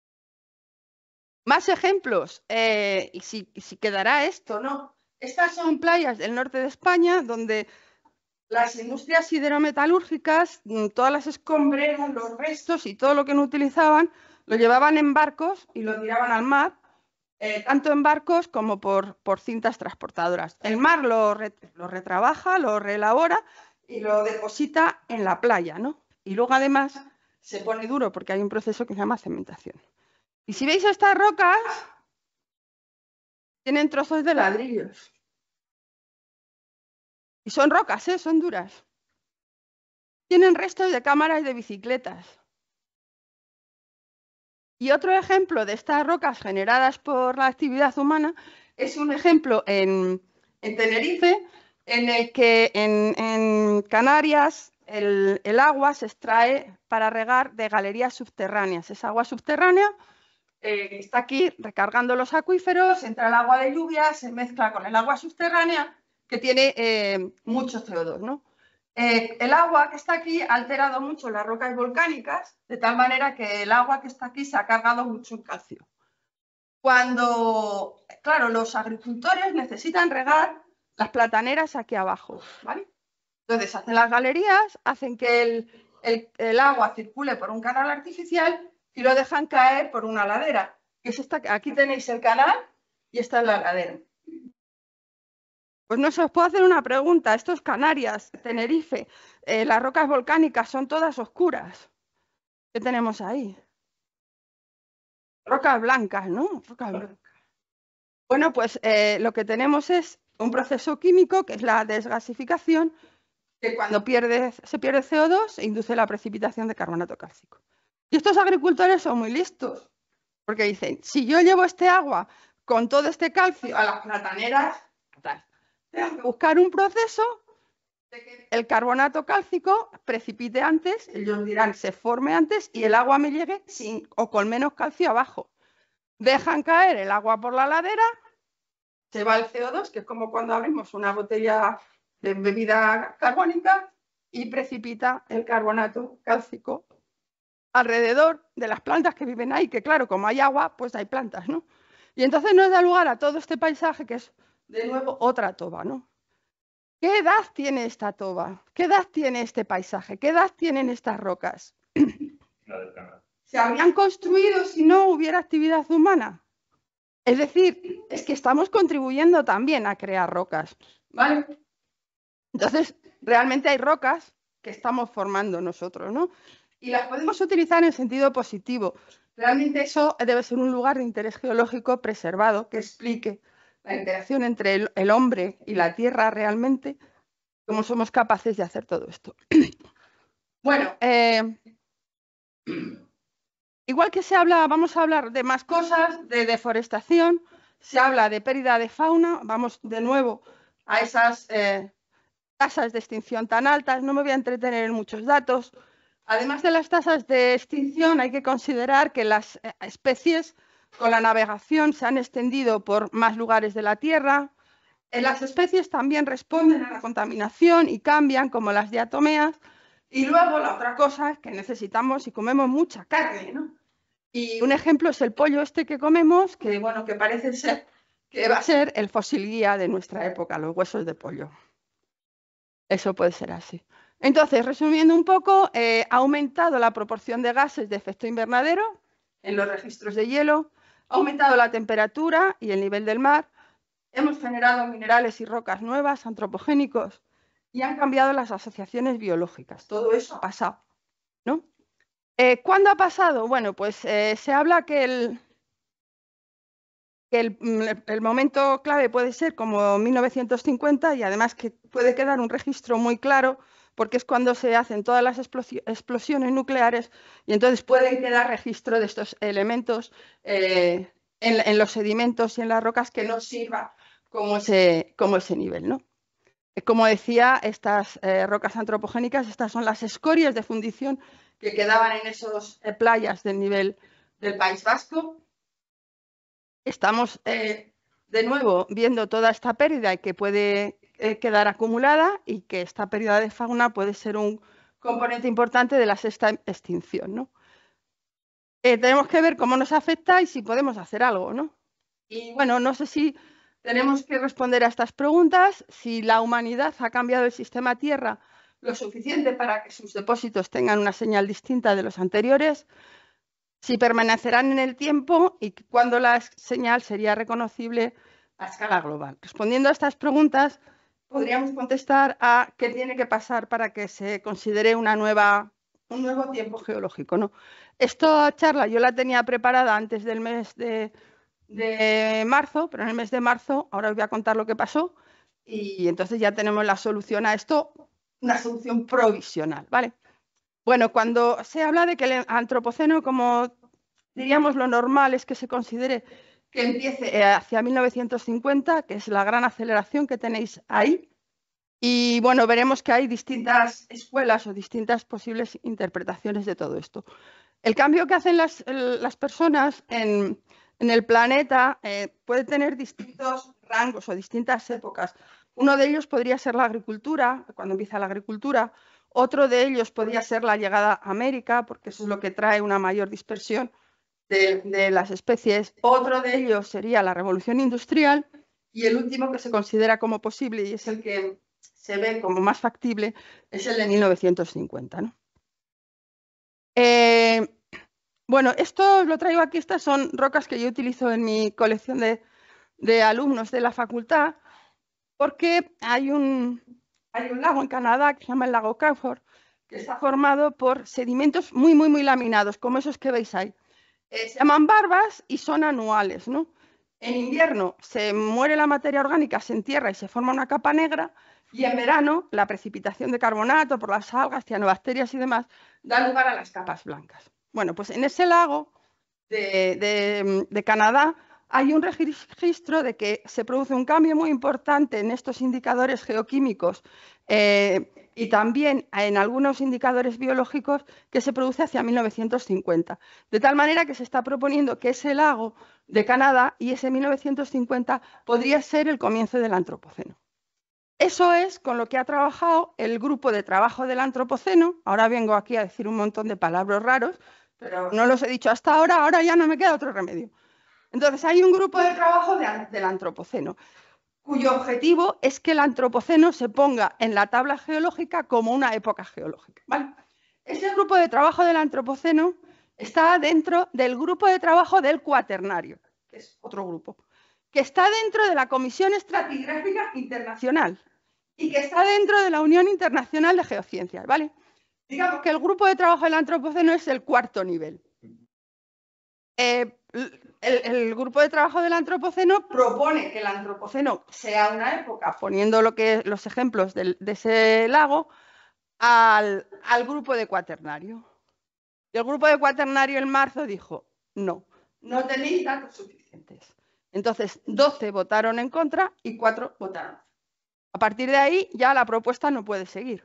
Más ejemplos, eh, y si, si quedará esto, ¿no? Estas son playas del norte de España, donde las industrias hidrometalúrgicas, todas las escombreras, los restos y todo lo que no utilizaban, lo llevaban en barcos y lo tiraban al mar, eh, tanto en barcos como por, por cintas transportadoras. El mar lo, re, lo retrabaja, lo reelabora y lo deposita en la playa, ¿no? Y luego además se pone duro porque hay un proceso que se llama cementación. Y si veis estas rocas, tienen trozos de ladrillos. Y son rocas, ¿eh? Son duras. Tienen restos de cámaras de bicicletas. Y otro ejemplo de estas rocas generadas por la actividad humana es un ejemplo en, en Tenerife, en el que en, en Canarias el, el agua se extrae para regar de galerías subterráneas. Es agua subterránea. Eh, está aquí recargando los acuíferos, entra el agua de lluvia, se mezcla con el agua subterránea que tiene eh, mucho C O dos, ¿no? Eh, el agua que está aquí ha alterado mucho las rocas volcánicas, de tal manera que el agua que está aquí se ha cargado mucho en calcio. Cuando, claro, los agricultores necesitan regar las plataneras aquí abajo, ¿vale? Entonces hacen las galerías, hacen que el, el, el agua circule por un canal artificial y lo dejan caer por una ladera. Que es esta, aquí tenéis el canal y esta es la ladera. Pues no sé, os puedo hacer una pregunta. Estos Canarias, Tenerife, eh, las rocas volcánicas son todas oscuras. ¿Qué tenemos ahí? Rocas blancas, ¿no? Rocas blancas. Bueno, pues eh, lo que tenemos es un proceso químico que es la desgasificación, que cuando pierde, se pierde C O dos induce la precipitación de carbonato cálcico. Y estos agricultores son muy listos, porque dicen, si yo llevo este agua con todo este calcio a las plataneras, tengo que buscar un proceso de que el carbonato cálcico precipite antes, ellos dirán se forme antes y el agua me llegue sin o con menos calcio abajo. Dejan caer el agua por la ladera, se va el C O dos, que es como cuando abrimos una botella de bebida carbónica, y precipita el carbonato cálcico alrededor de las plantas que viven ahí, que claro, como hay agua, pues hay plantas, ¿no? Y entonces nos da lugar a todo este paisaje que es, de nuevo, otra toba, ¿no? ¿Qué edad tiene esta toba? ¿Qué edad tiene este paisaje? ¿Qué edad tienen estas rocas? La del canal. ¿Se habrían construido si no hubiera actividad humana? Es decir, es que estamos contribuyendo también a crear rocas, ¿vale? Entonces, realmente hay rocas que estamos formando nosotros, ¿no? Y las podemos utilizar en sentido positivo. Realmente eso debe ser un lugar de interés geológico preservado que explique la interacción entre el, el hombre y la tierra realmente, cómo somos capaces de hacer todo esto. Bueno, eh, igual que se habla, vamos a hablar de más cosas, de deforestación, se habla de pérdida de fauna, vamos de nuevo a esas eh, tasas de extinción tan altas, no me voy a entretener en muchos datos. Además de las tasas de extinción, hay que considerar que las especies con la navegación se han extendido por más lugares de la Tierra. Las especies también responden a la contaminación y cambian, como las diatomeas. Y luego la otra cosa es que necesitamos y comemos mucha carne, ¿no? Y un ejemplo es el pollo este que comemos, que bueno, que parece ser que va a ser el fósil guía de nuestra época, los huesos de pollo. Eso puede ser así. Entonces, resumiendo un poco, eh, ha aumentado la proporción de gases de efecto invernadero en los registros de hielo, ha aumentado la temperatura y el nivel del mar, hemos generado minerales y rocas nuevas, antropogénicos, y han cambiado las asociaciones biológicas. Todo eso ha pasado, ¿no? Eh, ¿Cuándo ha pasado? Bueno, pues eh, se habla que el, que el, el momento clave puede ser como mil novecientos cincuenta y además que puede quedar un registro muy claro porque es cuando se hacen todas las explosiones nucleares y entonces pueden quedar registro de estos elementos eh, en, en los sedimentos y en las rocas que nos sirva como ese, como ese nivel, ¿no? Como decía, estas eh, rocas antropogénicas, estas son las escorias de fundición que quedaban en esas eh, playas del nivel del País Vasco. Estamos eh, de nuevo viendo toda esta pérdida y que puede eh, quedar acumulada y que esta pérdida de fauna puede ser un componente importante de la sexta extinción, ¿no? Eh, tenemos que ver cómo nos afecta y si podemos hacer algo, ¿no? Y bueno, no sé si tenemos que responder a estas preguntas, si la humanidad ha cambiado el sistema Tierra lo suficiente para que sus depósitos tengan una señal distinta de los anteriores, si permanecerán en el tiempo y cuándo la señal sería reconocible a escala global. Respondiendo a estas preguntas, podríamos contestar a qué tiene que pasar para que se considere una nueva, un nuevo tiempo geológico, ¿no? Esta charla yo la tenía preparada antes del mes de, de marzo, pero en el mes de marzo, ahora os voy a contar lo que pasó, y entonces ya tenemos la solución a esto, una solución provisional, ¿vale? Bueno, cuando se habla de que el antropoceno, como diríamos lo normal es que se considere que empiece hacia mil novecientos cincuenta, que es la gran aceleración que tenéis ahí. Y bueno, veremos que hay distintas escuelas o distintas posibles interpretaciones de todo esto. El cambio que hacen las, las personas en, en el planeta eh, puede tener distintos rangos o distintas épocas. Uno de ellos podría ser la agricultura, cuando empieza la agricultura. Otro de ellos podría ser la llegada a América, porque eso es lo que trae una mayor dispersión de, de las especies. Otro de ellos sería la revolución industrial y el último que se considera como posible y es el que se ve como más factible es el de mil novecientos cincuenta, ¿no? Eh, bueno, esto lo traigo aquí, estas son rocas que yo utilizo en mi colección de, de alumnos de la facultad, porque hay un, hay un lago en Canadá que se llama el lago Crawford, que está formado por sedimentos muy, muy, muy laminados, como esos que veis ahí. Eh, se llaman barbas y son anuales, ¿no? En invierno se muere la materia orgánica, se entierra y se forma una capa negra, y en verano la precipitación de carbonato por las algas, cianobacterias y demás da lugar a las capas blancas. Bueno, pues en ese lago de, de, de Canadá hay un registro de que se produce un cambio muy importante en estos indicadores geoquímicos eh, y también en algunos indicadores biológicos que se produce hacia mil novecientos cincuenta. De tal manera que se está proponiendo que ese lago de Canadá y ese mil novecientos cincuenta podría ser el comienzo del Antropoceno. Eso es con lo que ha trabajado el grupo de trabajo del Antropoceno. Ahora vengo aquí a decir un montón de palabras raros, pero no los he dicho hasta ahora, ahora ya no me queda otro remedio. Entonces, hay un grupo de trabajo de, del Antropoceno, cuyo objetivo es que el Antropoceno se ponga en la tabla geológica como una época geológica, ¿vale? Este grupo de trabajo del Antropoceno está dentro del grupo de trabajo del Cuaternario, que es otro grupo, que está dentro de la Comisión Estratigráfica Internacional y que está dentro de la Unión Internacional de Geociencias, ¿vale? Digamos que el grupo de trabajo del Antropoceno es el cuarto nivel. Eh, el, el grupo de trabajo del Antropoceno propone que el Antropoceno sea una época, poniendo lo que, los ejemplos del, de ese lago, al, al grupo de Cuaternario. Y el grupo de Cuaternario en marzo dijo, no, no tenéis datos suficientes. Entonces, doce votaron en contra y cuatro votaron. A partir de ahí, ya la propuesta no puede seguir.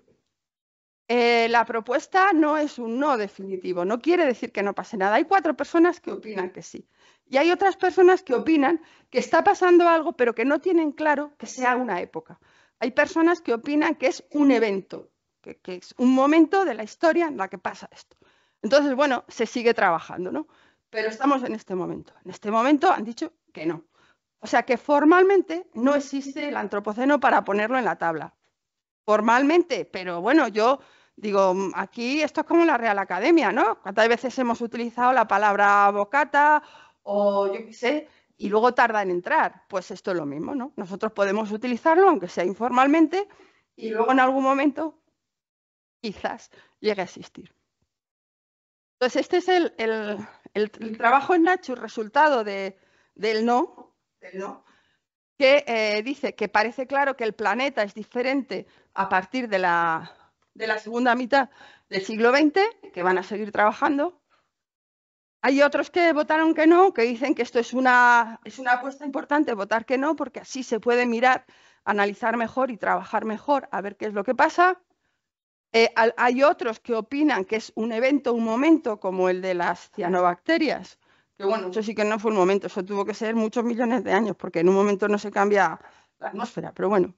Eh, la propuesta no es un no definitivo, no quiere decir que no pase nada. Hay cuatro personas que opinan que sí. Y hay otras personas que opinan que está pasando algo, pero que no tienen claro que sea una época. Hay personas que opinan que es un evento, que, que es un momento de la historia en la que pasa esto. Entonces, bueno, se sigue trabajando, ¿no? Pero estamos en este momento. En este momento han dicho que no. O sea que formalmente no existe el Antropoceno para ponerlo en la tabla. Formalmente, pero bueno, yo digo, aquí esto es como la Real Academia, ¿no? ¿Cuántas veces hemos utilizado la palabra bocata o yo qué sé, y luego tarda en entrar? Pues esto es lo mismo, ¿no? Nosotros podemos utilizarlo, aunque sea informalmente, y luego en algún momento quizás llegue a existir. Entonces, este es el, el, el, el trabajo en Nacho, el resultado de, del no, del no, que eh, dice que parece claro que el planeta es diferente a partir de la, de la segunda mitad del siglo veinte, que van a seguir trabajando. Hay otros que votaron que no, que dicen que esto es una, es una apuesta importante, votar que no, porque así se puede mirar, analizar mejor y trabajar mejor, a ver qué es lo que pasa. Eh, hay otros que opinan que es un evento, un momento, como el de las cianobacterias, que bueno, eso sí que no fue un momento, eso tuvo que ser muchos millones de años, porque en un momento no se cambia la atmósfera, pero bueno.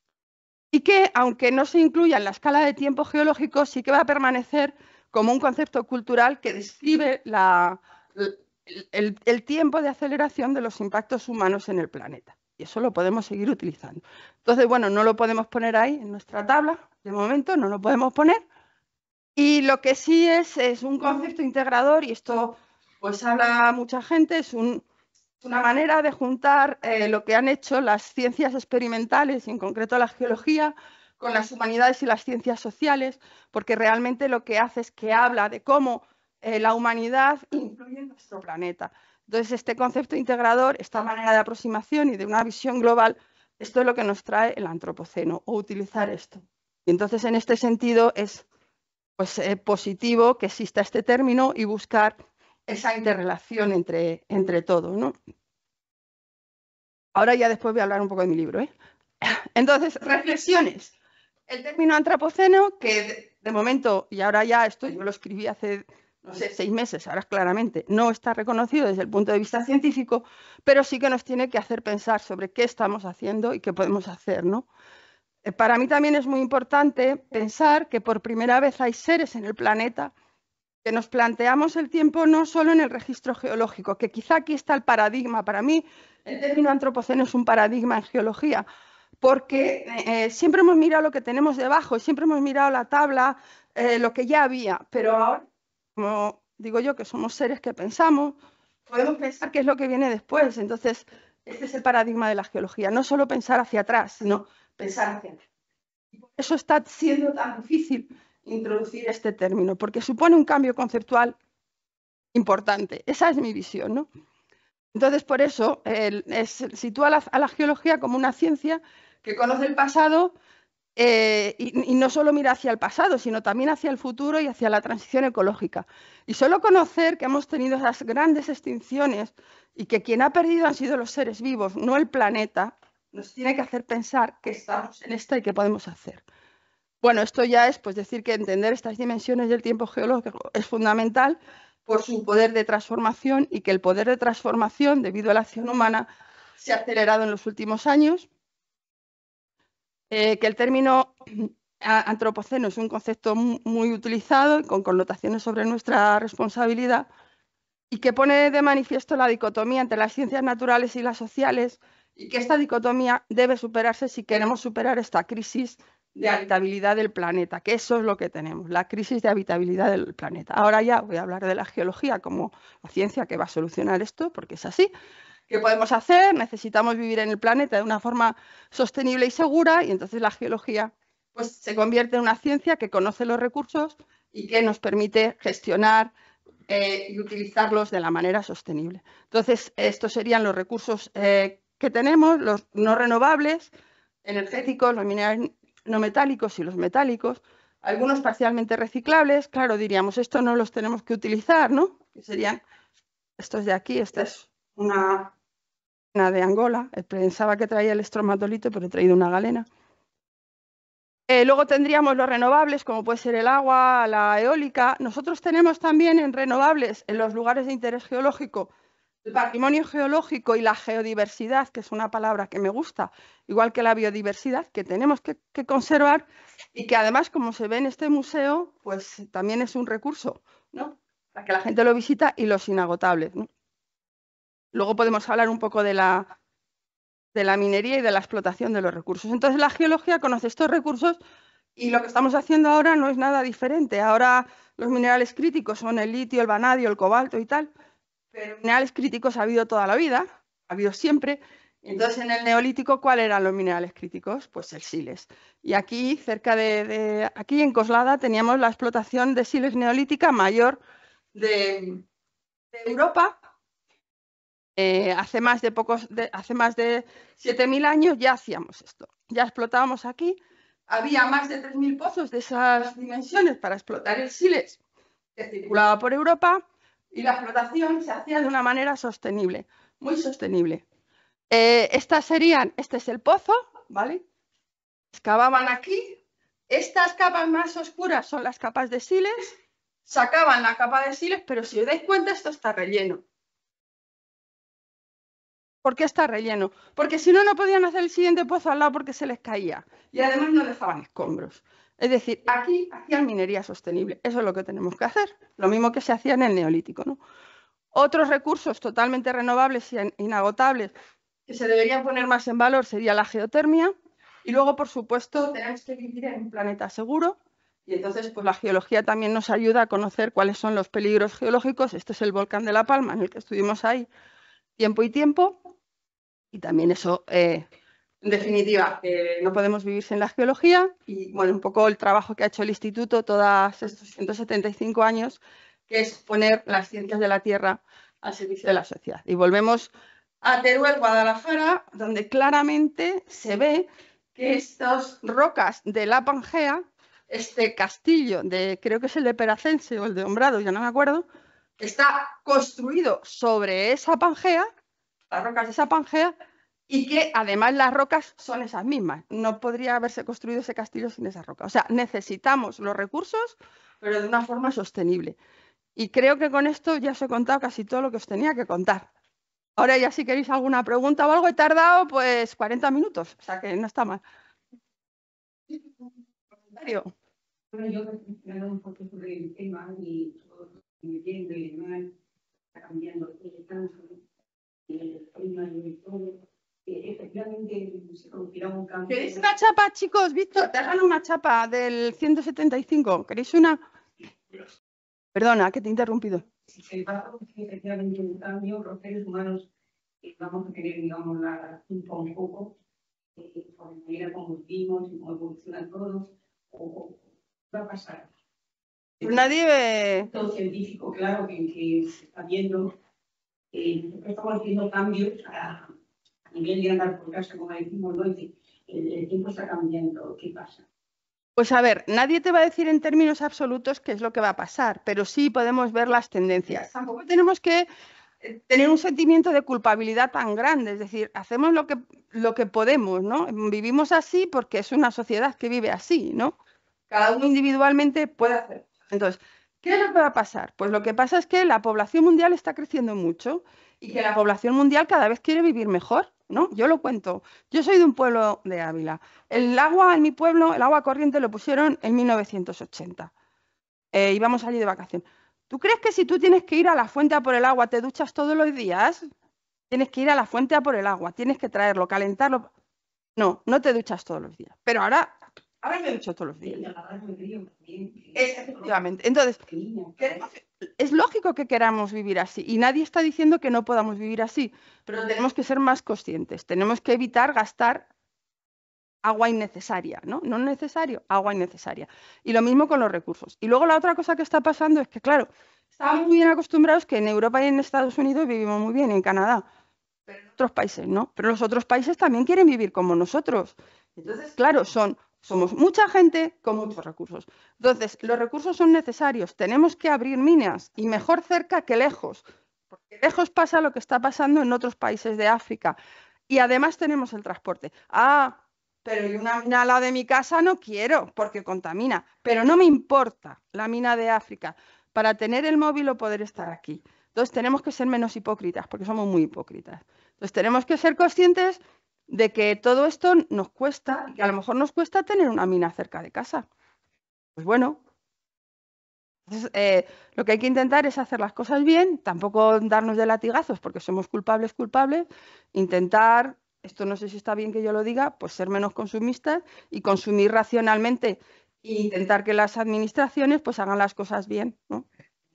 Y que, aunque no se incluya en la escala de tiempo geológico, sí que va a permanecer como un concepto cultural que describe la, el, el, el tiempo de aceleración de los impactos humanos en el planeta. Y eso lo podemos seguir utilizando. Entonces, bueno, no lo podemos poner ahí en nuestra tabla, de momento no lo podemos poner. Y lo que sí es, es un concepto integrador, y esto pues habla mucha gente, es un, una manera de juntar eh, lo que han hecho las ciencias experimentales, y en concreto la geología, con las humanidades y las ciencias sociales, porque realmente lo que hace es que habla de cómo eh, la humanidad influye en nuestro planeta. Entonces, este concepto integrador, esta manera de aproximación y de una visión global, esto es lo que nos trae el Antropoceno, o utilizar esto. Y entonces, en este sentido, es pues, eh, positivo que exista este término y buscar esa interrelación entre, entre todo, ¿no? Ahora ya después voy a hablar un poco de mi libro, ¿eh? Entonces, reflexiones. El término antropoceno, que de, de momento, y ahora ya esto yo lo escribí hace, no sé, seis meses, ahora claramente, no está reconocido desde el punto de vista científico, pero sí que nos tiene que hacer pensar sobre qué estamos haciendo y qué podemos hacer, ¿no? Para mí también es muy importante pensar que por primera vez hay seres en el planeta que nos planteamos el tiempo no solo en el registro geológico, que quizá aquí está el paradigma. Para mí, el término antropoceno es un paradigma en geología, porque eh, siempre hemos mirado lo que tenemos debajo, siempre hemos mirado la tabla, eh, lo que ya había, pero ahora, como digo yo, que somos seres que pensamos, podemos pensar qué es lo que viene después. Entonces, este es el paradigma de la geología, no solo pensar hacia atrás, sino pensar hacia atrás. Y por eso está siendo tan difícil introducir este término, porque supone un cambio conceptual importante. Esa es mi visión, ¿no? Entonces, por eso, eh, es, sitúa a la, a la geología como una ciencia que conoce el pasado eh, y, y no solo mira hacia el pasado, sino también hacia el futuro y hacia la transición ecológica. Y solo conocer que hemos tenido esas grandes extinciones y que quien ha perdido han sido los seres vivos, no el planeta, nos tiene que hacer pensar que estamos en esta y que podemos hacer. Bueno, esto ya es pues, decir que entender estas dimensiones del tiempo geológico es fundamental por su poder de transformación y que el poder de transformación, debido a la acción humana, se ha acelerado en los últimos años. Eh, que el término antropoceno es un concepto muy, muy utilizado y con connotaciones sobre nuestra responsabilidad y que pone de manifiesto la dicotomía entre las ciencias naturales y las sociales y que esta dicotomía debe superarse si queremos superar esta crisis de habitabilidad del planeta, que eso es lo que tenemos, la crisis de habitabilidad del planeta. Ahora ya voy a hablar de la geología como la ciencia que va a solucionar esto, porque es así. ¿Qué podemos hacer? Necesitamos vivir en el planeta de una forma sostenible y segura y entonces la geología pues, se convierte en una ciencia que conoce los recursos y que nos permite gestionar eh, y utilizarlos de la manera sostenible. Entonces, estos serían los recursos eh, que tenemos, los no renovables, energéticos, los minerales no metálicos y los metálicos, algunos parcialmente reciclables. Claro, diríamos, esto no los tenemos que utilizar, ¿no? Que serían estos de aquí, esta es una de Angola, pensaba que traía el estromatolito, pero he traído una galena. Eh, luego tendríamos los renovables, como puede ser el agua, la eólica. Nosotros tenemos también en renovables, en los lugares de interés geológico, el patrimonio geológico y la geodiversidad, que es una palabra que me gusta, igual que la biodiversidad, que tenemos que, que conservar y que además, como se ve en este museo, pues también es un recurso, ¿no? Para que la gente lo visita y los inagotables, ¿no? Luego podemos hablar un poco de la, de la minería y de la explotación de los recursos. Entonces, la geología conoce estos recursos y lo que estamos haciendo ahora no es nada diferente. Ahora los minerales críticos son el litio, el vanadio, el cobalto y tal, pero minerales críticos ha habido toda la vida, ha habido siempre. Entonces, en el Neolítico, ¿cuáles eran los minerales críticos? Pues el sílex. Y aquí, cerca de, de aquí en Coslada, teníamos la explotación de sílex neolítica mayor de, de Europa. Eh, hace más de pocos, de, hace más de siete mil años ya hacíamos esto. Ya explotábamos aquí. Había más de tres mil pozos de esas dimensiones para explotar el sílex que circulaba por Europa y la explotación se hacía de una manera sostenible, muy sostenible. Eh, estas serían, este es el pozo, ¿vale? Excavaban aquí. Estas capas más oscuras son las capas de sílex. Sacaban la capa de sílex, pero si os dais cuenta, esto está relleno. ¿Por qué está relleno? Porque si no, no podían hacer el siguiente pozo al lado porque se les caía. Y además no dejaban escombros. Es decir, aquí hacían minería sostenible. Eso es lo que tenemos que hacer. Lo mismo que se hacía en el Neolítico, ¿no? Otros recursos totalmente renovables y inagotables que se deberían poner más en valor sería la geotermia. Y luego, por supuesto, tenemos que vivir en un planeta seguro. Y entonces, pues la geología también nos ayuda a conocer cuáles son los peligros geológicos. Este es el volcán de La Palma, en el que estuvimos ahí tiempo y tiempo. Y también eso, eh, en definitiva, eh, no podemos vivir sin la geología y, bueno, un poco el trabajo que ha hecho el Instituto todos estos ciento setenta y cinco años, que es poner las ciencias de la Tierra al servicio de la sociedad. Y volvemos a Teruel, Guadalajara, donde claramente se ve que estas rocas de la Pangea, este castillo, de creo que es el de Peracense o el de Hombrado, ya no me acuerdo, está construido sobre esa Pangea, las rocas de esa Pangea, y que además las rocas son esas mismas. No podría haberse construido ese castillo sin esas rocas. O sea, necesitamos los recursos, pero de una forma sostenible. Y creo que con esto ya os he contado casi todo lo que os tenía que contar. Ahora ya si queréis alguna pregunta o algo, he tardado pues cuarenta minutos, o sea que no está mal. ¿Comentario? Bueno, yo me he dado un poco sobre el tema y todo lo que me entiendo y demás, está cambiando tanto. Y el clima y todo, que efectivamente se producirá un cambio. ¿Queréis una chapa, chicos? Víctor, te hagan una chapa del ciento setenta y cinco. ¿Queréis una? Perdona, que te he interrumpido. Si se va a producir efectivamente un cambio, los seres humanos eh, vamos a tener, digamos, la culpa un poco eh, por la manera como vivimos y cómo evolucionan todos, o, o va a pasar. Nadie ve... Todo científico, claro, que, que se está viendo. Eh, nosotros estamos viendo cambios a, a nivel de andar por casa, como decimos, ¿no? Es decir, el, el tiempo está cambiando. ¿Qué pasa? Pues a ver, nadie te va a decir en términos absolutos qué es lo que va a pasar, pero sí podemos ver las tendencias. Tampoco tenemos que tener un sentimiento de culpabilidad tan grande, es decir, hacemos lo que, lo que podemos, ¿no? Vivimos así porque es una sociedad que vive así, ¿no? Cada uno individualmente puede hacer. Entonces, ¿qué es lo que va a pasar? Pues lo que pasa es que la población mundial está creciendo mucho y que la población mundial cada vez quiere vivir mejor, ¿no? Yo lo cuento. Yo soy de un pueblo de Ávila. El agua en mi pueblo, el agua corriente lo pusieron en mil novecientos ochenta. Eh, íbamos allí de vacaciones. ¿Tú crees que si tú tienes que ir a la fuente a por el agua, te duchas todos los días? Tienes que ir a la fuente a por el agua, tienes que traerlo, calentarlo. No, no te duchas todos los días. Pero ahora, ahora me ducho todos los días. Efectivamente. Entonces, queremos- es lógico que queramos vivir así y nadie está diciendo que no podamos vivir así, pero tenemos que ser más conscientes. Tenemos que evitar gastar agua innecesaria, ¿no? No necesario, agua innecesaria. Y lo mismo con los recursos. Y luego la otra cosa que está pasando es que, claro, estamos muy bien acostumbrados que en Europa y en Estados Unidos vivimos muy bien, en Canadá, pero en otros países no. Pero los otros países también quieren vivir como nosotros. Entonces, claro, son, somos mucha gente con muchos recursos. Entonces, los recursos son necesarios. Tenemos que abrir minas y mejor cerca que lejos. Porque lejos pasa lo que está pasando en otros países de África. Y además tenemos el transporte. Ah, pero yo una mina al lado de mi casa no quiero porque contamina. Pero no me importa la mina de África para tener el móvil o poder estar aquí. Entonces tenemos que ser menos hipócritas porque somos muy hipócritas. Entonces tenemos que ser conscientes de que todo esto nos cuesta, que a lo mejor nos cuesta tener una mina cerca de casa. Pues bueno, entonces, eh, lo que hay que intentar es hacer las cosas bien, tampoco darnos de latigazos porque somos culpables, culpables, intentar, esto no sé si está bien que yo lo diga, pues ser menos consumistas y consumir racionalmente e intentar que las administraciones pues hagan las cosas bien, ¿no?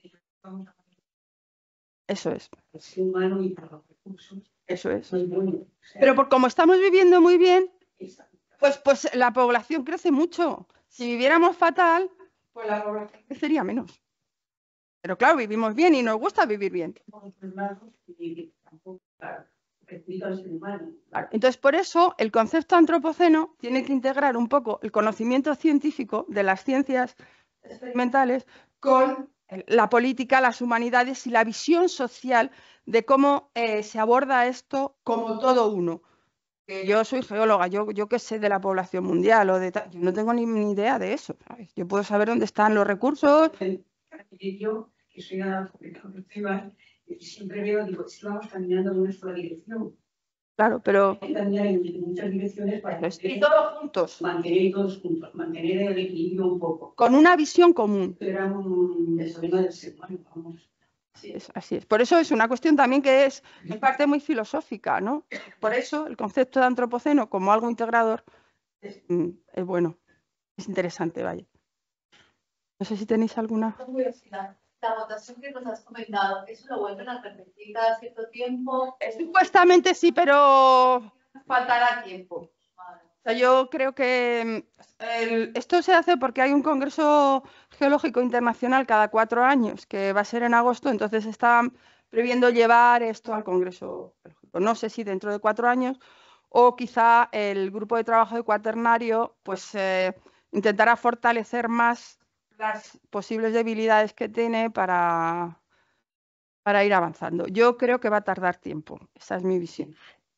Eso es. El ser humano y para los recursos. Eso es. Muy bueno. O sea, Pero por como estamos viviendo muy bien, esa- pues, pues la población crece mucho. Si viviéramos fatal, pues la población crecería menos. Pero claro, vivimos bien y nos gusta vivir bien. por otros lados, y que tampoco, claro, perjudica al ser humano. Claro. Entonces, por eso, el concepto antropoceno tiene que integrar un poco el conocimiento científico de las ciencias experimentales con la política, las humanidades y la visión social de cómo eh, se aborda esto como todo uno. Que yo soy geóloga, yo, yo qué sé de la población mundial o de tal, yo no tengo ni, ni idea de eso, ¿sabes? Yo puedo saber dónde están los recursos. Y yo, que soy analfabeta por temas, siempre veo, digo, si vamos caminando en una sola dirección. Claro, pero Hay que caminar en muchas direcciones para y todos juntos, mantener todos juntos, mantener el equilibrio un poco. con una visión común. Era un problema del ser humano, vamos. Así es, así es. Por eso es una cuestión también que es en parte muy filosófica, ¿no? Por eso el concepto de antropoceno como algo integrador es, mm, es bueno, es interesante, vaya. No sé si tenéis alguna. Curiosidad. La votación que nos has comentado, ¿eso lo vuelven a repetir cada cierto tiempo? Supuestamente sí, pero faltará tiempo. Vale. O sea, yo creo que mm, el- esto se hace porque hay un Congreso Geológico Internacional cada cuatro años, que va a ser en agosto, entonces están previendo llevar esto al Congreso Geológico. No sé si dentro de cuatro años o quizá el grupo de trabajo de cuaternario pues eh, intentará fortalecer más las posibles debilidades que tiene para, para ir avanzando. Yo creo que va a tardar tiempo, esa es mi visión.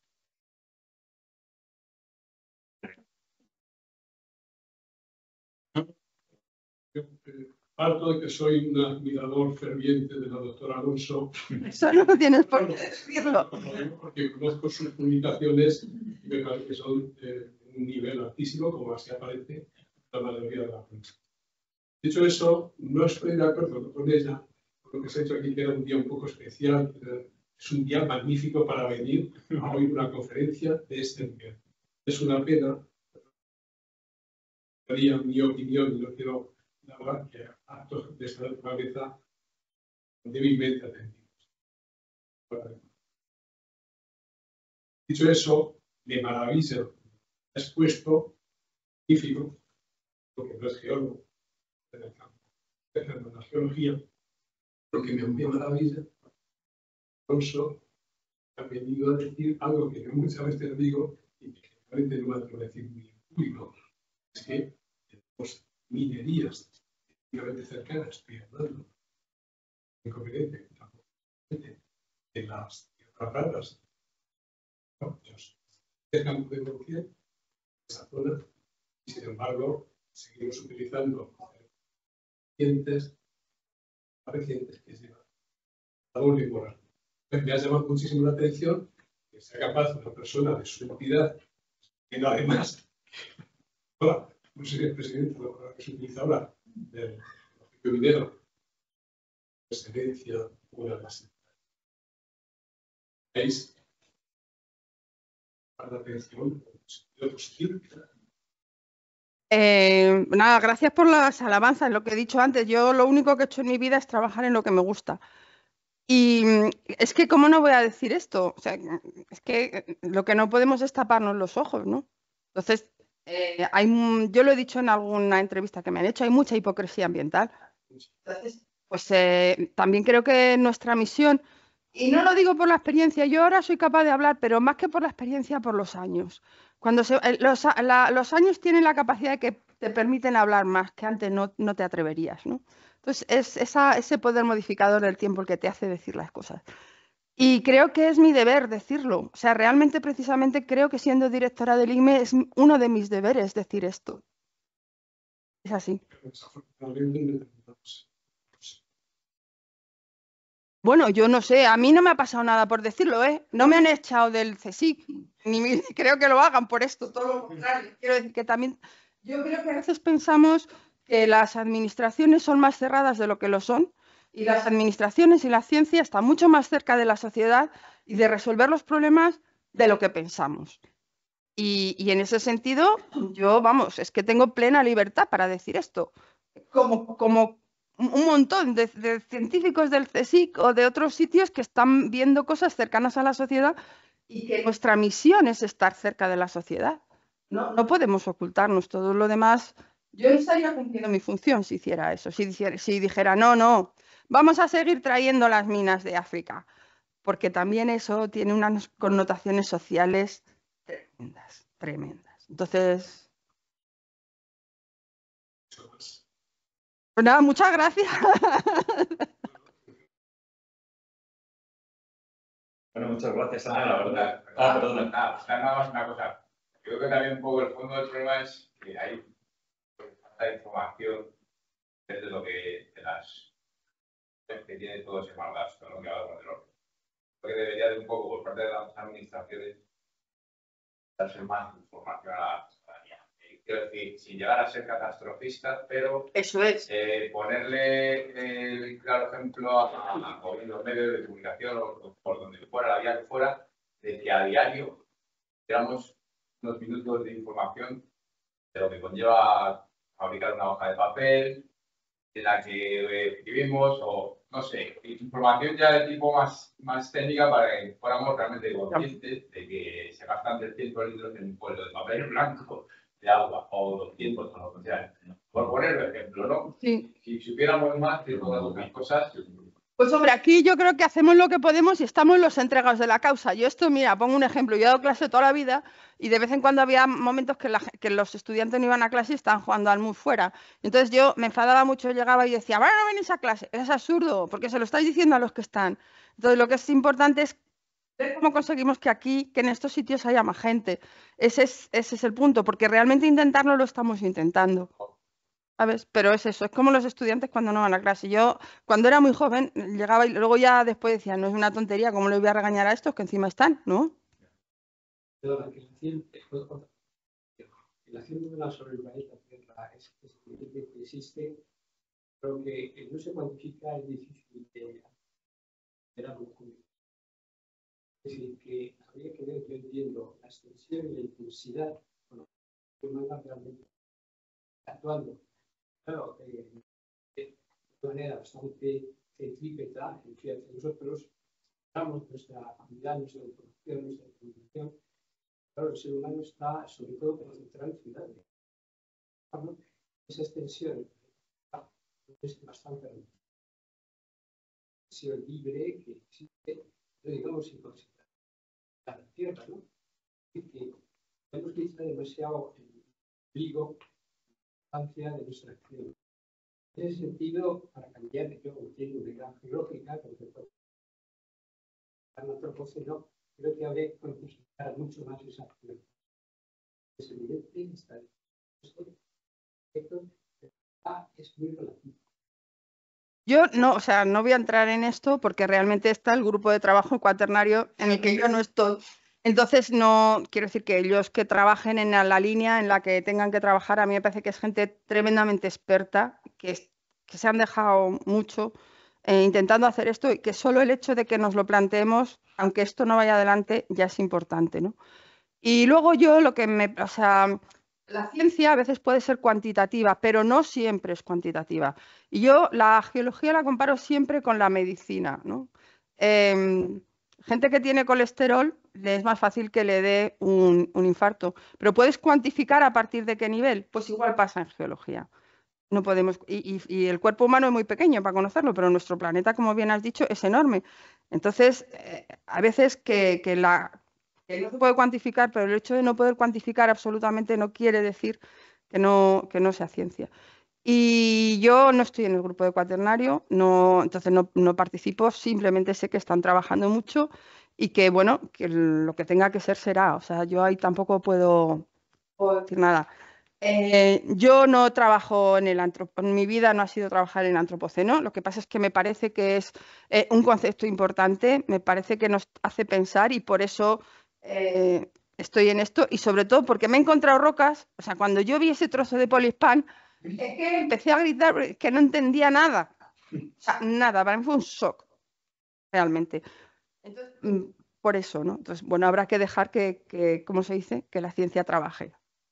Yo, eh, Harto de que soy un admirador ferviente de la doctora Alonso, Eso no tienes por qué decirlo. porque conozco sus publicaciones y me parece que son de un nivel altísimo, como así aparece la mayoría de la prensa. Dicho eso, no estoy de acuerdo con ella, con lo que se ha hecho aquí, que era un día un poco especial, es un día magnífico para venir a oír una conferencia de este nivel. Es una pena, daría mi opinión y no quiero hablar, que actos de esta naturaleza débilmente atendidos. Dicho eso, me maravilla lo que ha expuesto, científico, porque no es geólogo, en el campo de la geología, lo que me maravilla, Alonso ha venido a decir algo que yo muchas veces digo y que realmente no me atrevo a decir muy en público, es que tenemos minerías prácticamente cercanas, estoy hablando inconveniente de las tierras raras, ¿no? El campo de Murcia, esa zona, y sin embargo seguimos utilizando recientes, recientes que llevan a doble moral. Me ha llamado muchísimo la atención que sea capaz una persona de su entidad, que no además, hola, no sé si el presidente, la palabra que se utiliza ahora, del objetivo minero, excelencia, una de las ¿veis? Para la atención, sentido positivo. Eh, nada, gracias por las alabanzas, lo que he dicho antes. Yo lo único que he hecho en mi vida es trabajar en lo que me gusta. Y es que, ¿cómo no voy a decir esto? O sea, es que lo que no podemos es taparnos los ojos, ¿no? Entonces, eh, hay, yo lo he dicho en alguna entrevista que me han hecho, hay mucha hipocresía ambiental. Entonces, pues eh, también creo que nuestra misión, y no lo digo por la experiencia, yo ahora soy capaz de hablar, pero más que por la experiencia, por los años. Cuando se, los, la, los años tienen la capacidad de que te permiten hablar más, que antes no, no te atreverías, ¿no? Entonces, es esa, ese poder modificador del tiempo el que te hace decir las cosas. Y creo que es mi deber decirlo. O sea, realmente, precisamente, creo que siendo directora del I M E es uno de mis deberes decir esto. Es así. Bueno, yo no sé, a mí no me ha pasado nada por decirlo, ¿eh? No me han echado del CSIC, ni creo que lo hagan por esto, todo lo contrario. Quiero decir que también, yo creo que a veces pensamos que las administraciones son más cerradas de lo que lo son, y las administraciones y la ciencia están mucho más cerca de la sociedad y de resolver los problemas de lo que pensamos. Y, y en ese sentido, yo, vamos, es que tengo plena libertad para decir esto. Como, como un montón de, de científicos del CSIC o de otros sitios que están viendo cosas cercanas a la sociedad y que nuestra misión es estar cerca de la sociedad. No, no podemos ocultarnos todo lo demás. Yo no estaría cumpliendo mi función si hiciera eso, si dijera, si dijera no, no, vamos a seguir trayendo las minas de África, porque también eso tiene unas connotaciones sociales tremendas, tremendas. Entonces, pues nada, muchas gracias. Bueno, muchas gracias, Ana, la verdad. Ah, perdona. Nada más una cosa. Yo creo que también un poco el fondo del problema es que hay falta de información desde lo que de las que tiene todo ese malgasto, ¿no? Que hablamos del orden. Creo que debería de un poco por parte de las administraciones darse más información a la ciudadanía. Quiero decir, sin llegar a ser catastrofista, pero Eso es. Eh, ponerle el claro ejemplo a, a, a los medios de comunicación o por donde fuera, la vía que fuera, de que a diario tengamos unos minutos de información de lo que conlleva fabricar una hoja de papel, en la que escribimos, o no sé, información ya de tipo más, más técnica para que fuéramos realmente conscientes de que se gastan trescientos litros en un pueblo de papel blanco de agua o doscientos o lo que sea. Por poner un ejemplo, ¿no? Sí. Si supiéramos más de todas las cosas. Pues hombre, aquí yo creo que hacemos lo que podemos y estamos los entregados de la causa. Yo esto, mira, pongo un ejemplo. Yo he dado clase toda la vida y de vez en cuando había momentos que, la, que los estudiantes no iban a clase y estaban jugando al mus fuera. Entonces yo me enfadaba mucho, llegaba y decía, bueno, no venís a clase. Es absurdo, porque se lo estáis diciendo a los que están. Entonces lo que es importante es ver cómo conseguimos que aquí, que en estos sitios haya más gente. Ese es, ese es el punto, porque realmente intentarlo lo estamos intentando. ¿Sabes? Pero es eso, es como los estudiantes cuando no van a clase. Yo, cuando era muy joven, llegaba y luego ya después decía, no es una tontería, ¿cómo le voy a regañar a estos que encima están? ¿No? La acción de la sobre el planeta Tierra es que existe, pero que no se cuantifica es difícil de hacer algo. Es decir, que habría que ver, yo entiendo, la extensión y la intensidad con la que humana realmente actuando. Claro, eh, de manera bastante centrípeta, en que nosotros damos nuestra habilidad, nuestra información, nuestra comunicación. Claro, el ser humano está sobre todo concentrado en ciudades. Esa extensión es bastante extensión libre que existe, no digamos sin considerar la tierra, ¿no? Y que hemos utilizado demasiado el trigo, la importancia de nuestra acción. En ese sentido, para cambiar, yo entiendo una gran geológica, porque el antropoceno, creo que habría que considerar mucho más esa acción. Es evidente, está esto es muy relativo. Yo no, o sea, no voy a entrar en esto porque realmente está el grupo de trabajo cuaternario en el que yo no estoy. Entonces, no quiero decir que ellos que trabajen en la línea en la que tengan que trabajar, a mí me parece que es gente tremendamente experta, que, es, que se han dejado mucho eh, intentando hacer esto y que solo el hecho de que nos lo planteemos, aunque esto no vaya adelante, ya es importante, ¿no? Y luego yo lo que me, o sea, la ciencia a veces puede ser cuantitativa, pero no siempre es cuantitativa. Y yo la geología la comparo siempre con la medicina, ¿no? Eh, gente que tiene colesterol le es más fácil que le dé un, un infarto, pero ¿puedes cuantificar a partir de qué nivel? Pues igual pasa en geología. No podemos, y, y, y el cuerpo humano es muy pequeño para conocerlo, pero nuestro planeta, como bien has dicho, es enorme. Entonces, eh, a veces que, que la... que no se puede cuantificar, pero el hecho de no poder cuantificar absolutamente no quiere decir que no, que no sea ciencia. Y yo no estoy en el grupo de cuaternario, no, entonces no, no participo, simplemente sé que están trabajando mucho y que, bueno, que lo que tenga que ser será. O sea, yo ahí tampoco puedo, puedo decir nada. Eh, yo no trabajo en el antropoceno, en mi vida no ha sido trabajar en el antropoceno, lo que pasa es que me parece que es eh, un concepto importante, me parece que nos hace pensar y por eso eh, estoy en esto y sobre todo porque me he encontrado rocas, o sea, cuando yo vi ese trozo de Polispán, es que empecé a gritar que no entendía nada, o sea, nada, para mí fue un shock, realmente. Entonces, por eso, ¿no? Entonces, bueno, habrá que dejar que, que, ¿cómo se dice?, que la ciencia trabaje.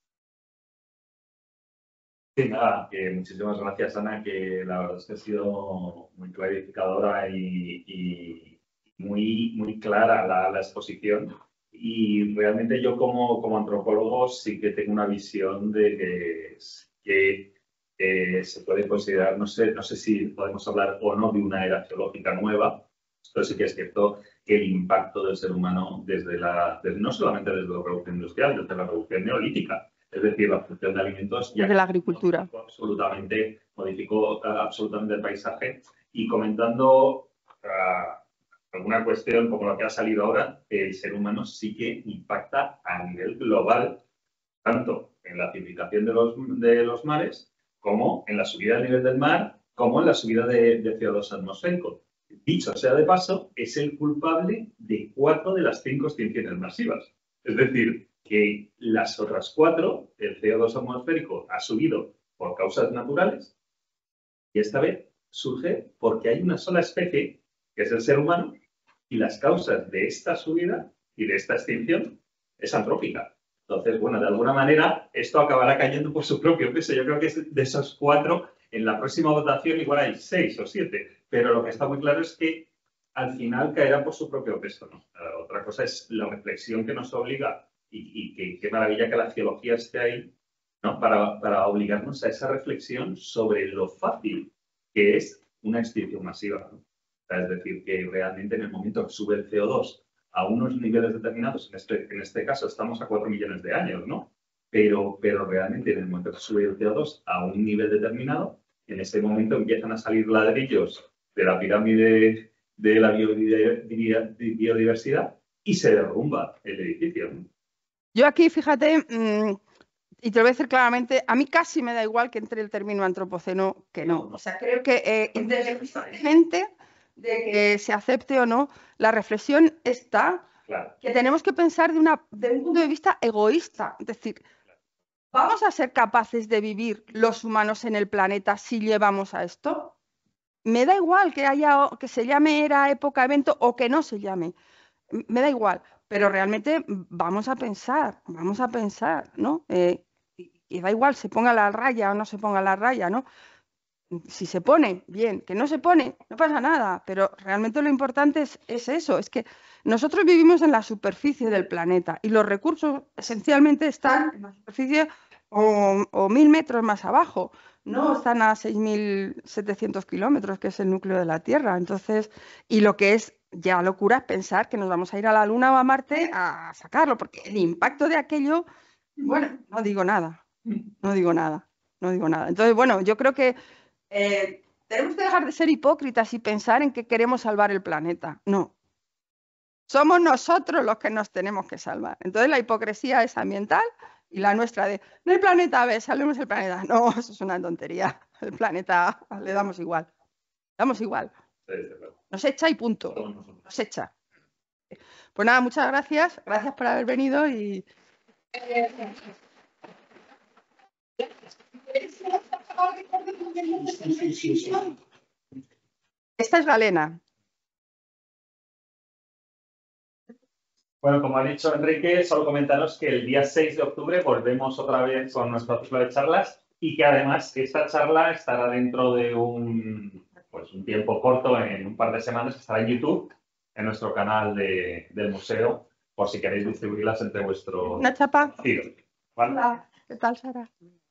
Sí, nada, que muchísimas gracias, Ana, que la verdad es que ha sido muy clarificadora y, y muy, muy clara la, la exposición. Y realmente yo como, como antropólogo sí que tengo una visión de que, que eh, se puede considerar, no sé, no sé si podemos hablar o no de una era geológica nueva, pero sí que es cierto que el impacto del ser humano desde la, desde, no solamente desde la revolución industrial, desde la revolución neolítica, es decir, la producción de alimentos ya de la agricultura. Modificó absolutamente, modificó uh, absolutamente el paisaje. Y comentando uh, alguna cuestión como la que ha salido ahora, el ser humano sí que impacta a nivel global, tanto en la acidificación de los, de los mares, como en la subida del nivel del mar, como en la subida de, de C O dos atmosférico. Dicho sea de paso, es el culpable de cuatro de las cinco extinciones masivas. Es decir, que las otras cuatro, el C O dos atmosférico ha subido por causas naturales y esta vez surge porque hay una sola especie, que es el ser humano, y las causas de esta subida y de esta extinción es antrópica. Entonces, bueno, de alguna manera esto acabará cayendo por su propio peso. Yo creo que de esos cuatro, en la próxima votación igual hay seis o siete, pero lo que está muy claro es que al final caerá por su propio peso, ¿no? Uh, otra cosa es la reflexión que nos obliga y, y qué maravilla que la geología esté ahí, ¿no? Para, para obligarnos a esa reflexión sobre lo fácil que es una extinción masiva, ¿no? O sea, es decir, que realmente en el momento que sube el C O dos a unos niveles determinados, en este, en este caso estamos a cuatro millones de años, ¿no? Pero, pero realmente en el momento que sube el C O dos a un nivel determinado, en ese momento empiezan a salir ladrillos de la pirámide de la biodiversidad y se derrumba el edificio, ¿no? Yo aquí, fíjate, mmm, y te lo voy a decir claramente, a mí casi me da igual que entre el término antropoceno que no. O sea, creo que eh, independientemente de que se acepte o no, la reflexión está, claro, que tenemos que pensar de, una, de un punto de vista egoísta. Es decir, ¿vamos a ser capaces de vivir los humanos en el planeta si llevamos a esto? Me da igual que haya que se llame era, época, evento o que no se llame. me da igual, pero realmente vamos a pensar, vamos a pensar, ¿no? Eh, y, y da igual se ponga la raya o no se ponga la raya, ¿no? Si se pone, bien, que no se pone, no pasa nada, pero realmente lo importante es, es eso, es que nosotros vivimos en la superficie del planeta y los recursos esencialmente están en la superficie o, o mil metros más abajo, no están a seis mil setecientos kilómetros, que es el núcleo de la Tierra. Entonces, y lo que es ya locura es pensar que nos vamos a ir a la Luna o a Marte a sacarlo, porque el impacto de aquello, bueno, no digo nada, no digo nada, no digo nada. Entonces, bueno, yo creo que Eh, tenemos que dejar de ser hipócritas y pensar en que queremos salvar el planeta. No. Somos nosotros los que nos tenemos que salvar. Entonces la hipocresía es ambiental y la nuestra de, no el planeta, a ver, salvemos el planeta. No, eso es una tontería. El planeta le damos igual. Le damos igual. Nos echa y punto. Nos echa. Pues nada, muchas gracias. Gracias por haber venido y... Esta es Galena. Bueno, como ha dicho Enrique, solo comentaros que el día seis de octubre volvemos otra vez con nuestro ciclo de charlas y que además esta charla estará dentro de un, pues, un tiempo corto, en un par de semanas, estará en YouTube, en nuestro canal de, del museo, por si queréis distribuirlas entre vuestros... Una chapa. Sí, ¿vale? Hola, ¿qué tal, Sara?